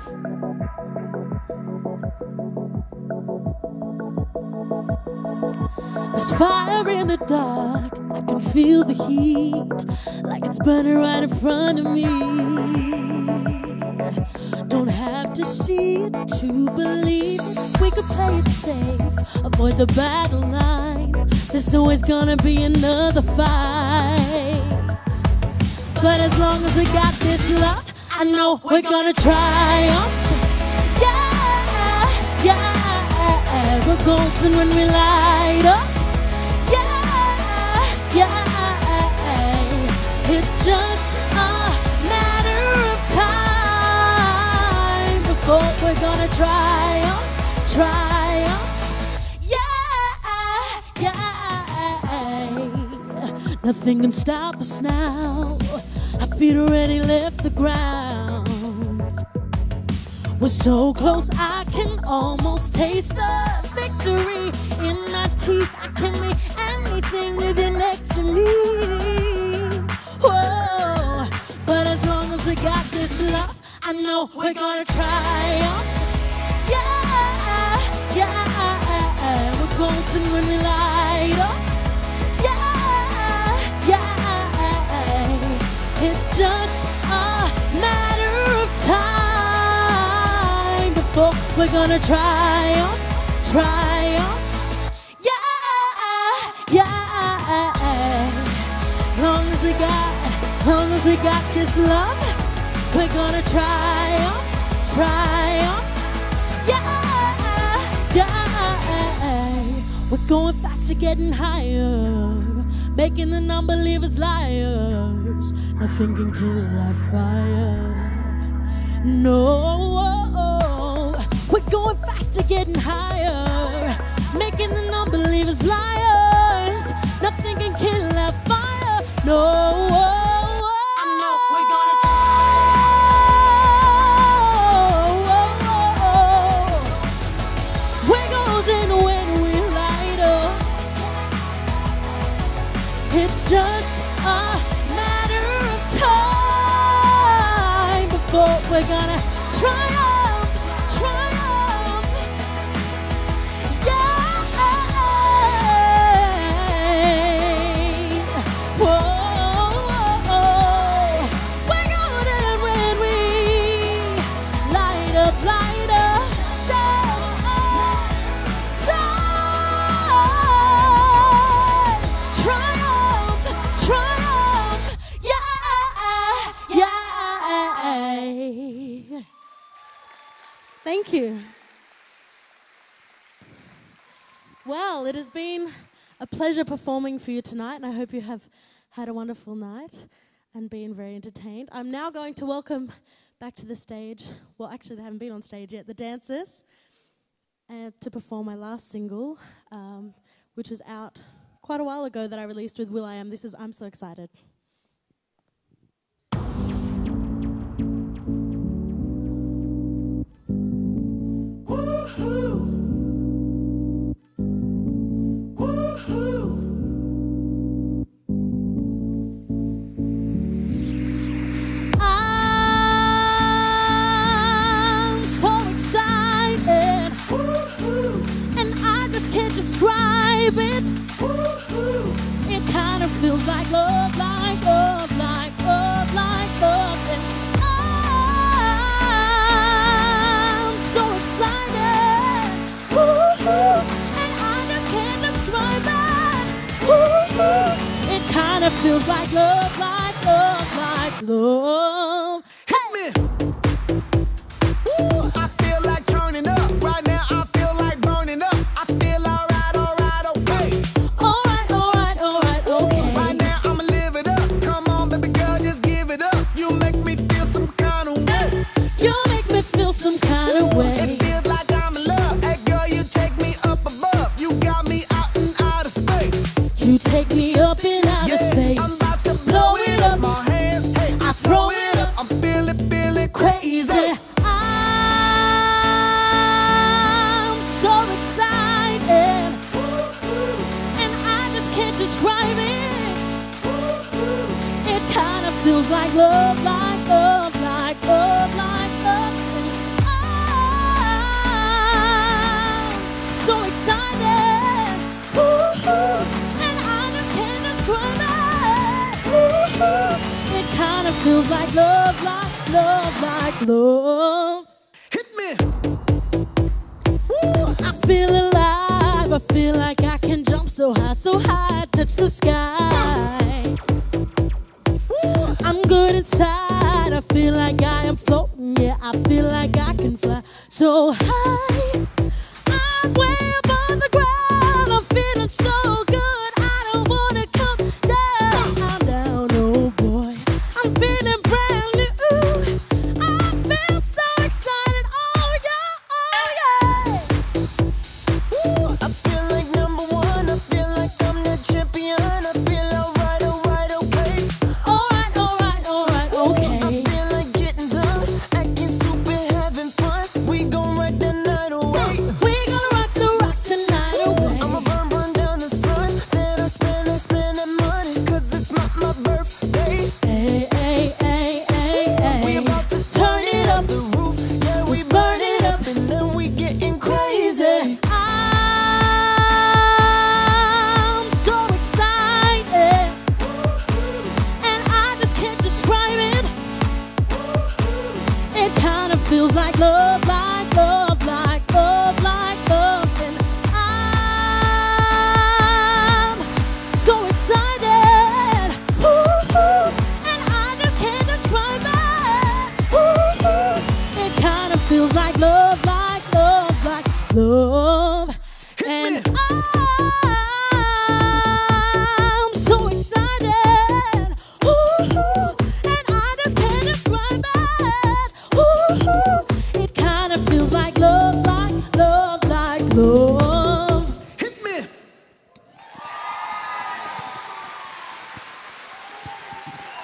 There's fire in the dark, I can feel the heat, like it's burning right in front of me. Don't have to see it to believe it. We could play it safe, avoid the battle lines. There's always gonna be another fight. But as long as we got this love, I know we're gonna triumph. Yeah, yeah. We're golden when we light up. Yeah, yeah. It's just a matter of time before we're gonna triumph. Nothing can stop us now. Our feet already left the ground. We're so close, I can almost taste the victory in my teeth. I can make anything with you next to me. Whoa, but as long as we got this love, I know we're gonna triumph. We're golden when we light up. It's just a matter of time before we're gonna triumph. Long as we got this love, we're gonna triumph. We're going faster, getting higher, making the non-believers liars. Nothing can kill our fire. No, we're going faster, getting higher, making the non-believers liars. Nothing can kill our fire. No, I know we're gonna try. We're golden when we light up. It's just a matter of time before we're gonna triumph. Whoa, we're golden when we light up. Thank you. Well, it has been a pleasure performing for you tonight, and I hope you have had a wonderful night and been very entertained. I'm now going to welcome back to the stage, well, actually they haven't been on stage yet, the dancers, to perform my last single, which was out quite a while ago that I released with will.i.am. This is I'm So Excited. Feels like love, like love, like love, like love. And I'm so excited. And I just can't describe it. It kind of feels like love, like love, like love. Hit me. I feel like turning up. Right now I feel like burning up. I feel alright, okay. It feels like I'm in love. Hey girl, you take me up above. You got me out and out of space. You take me up in outer space. I'm about to blow it up. My hands, hey, I throw it up. I'm feeling crazy. I'm so excited. And I just can't describe it. It kind of feels like love, like love, like love, like love. So excited, and I just can't describe it. It kind of feels like love, like love, like love. Hit me. I feel alive. I feel like I can jump so high, touch the sky. I'm good inside. I feel like I am floating. Yeah, I feel like I can fly so high. I'm way above the ground. I'm feeling so good. I don't wanna come down. I'm down, oh boy. I'm feeling brand new. I feel so excited. Oh yeah. like love, like love, like love, like love. And I'm so excited. Ooh, and I just can't describe it. Ooh, it kind of feels like love, like love, like love.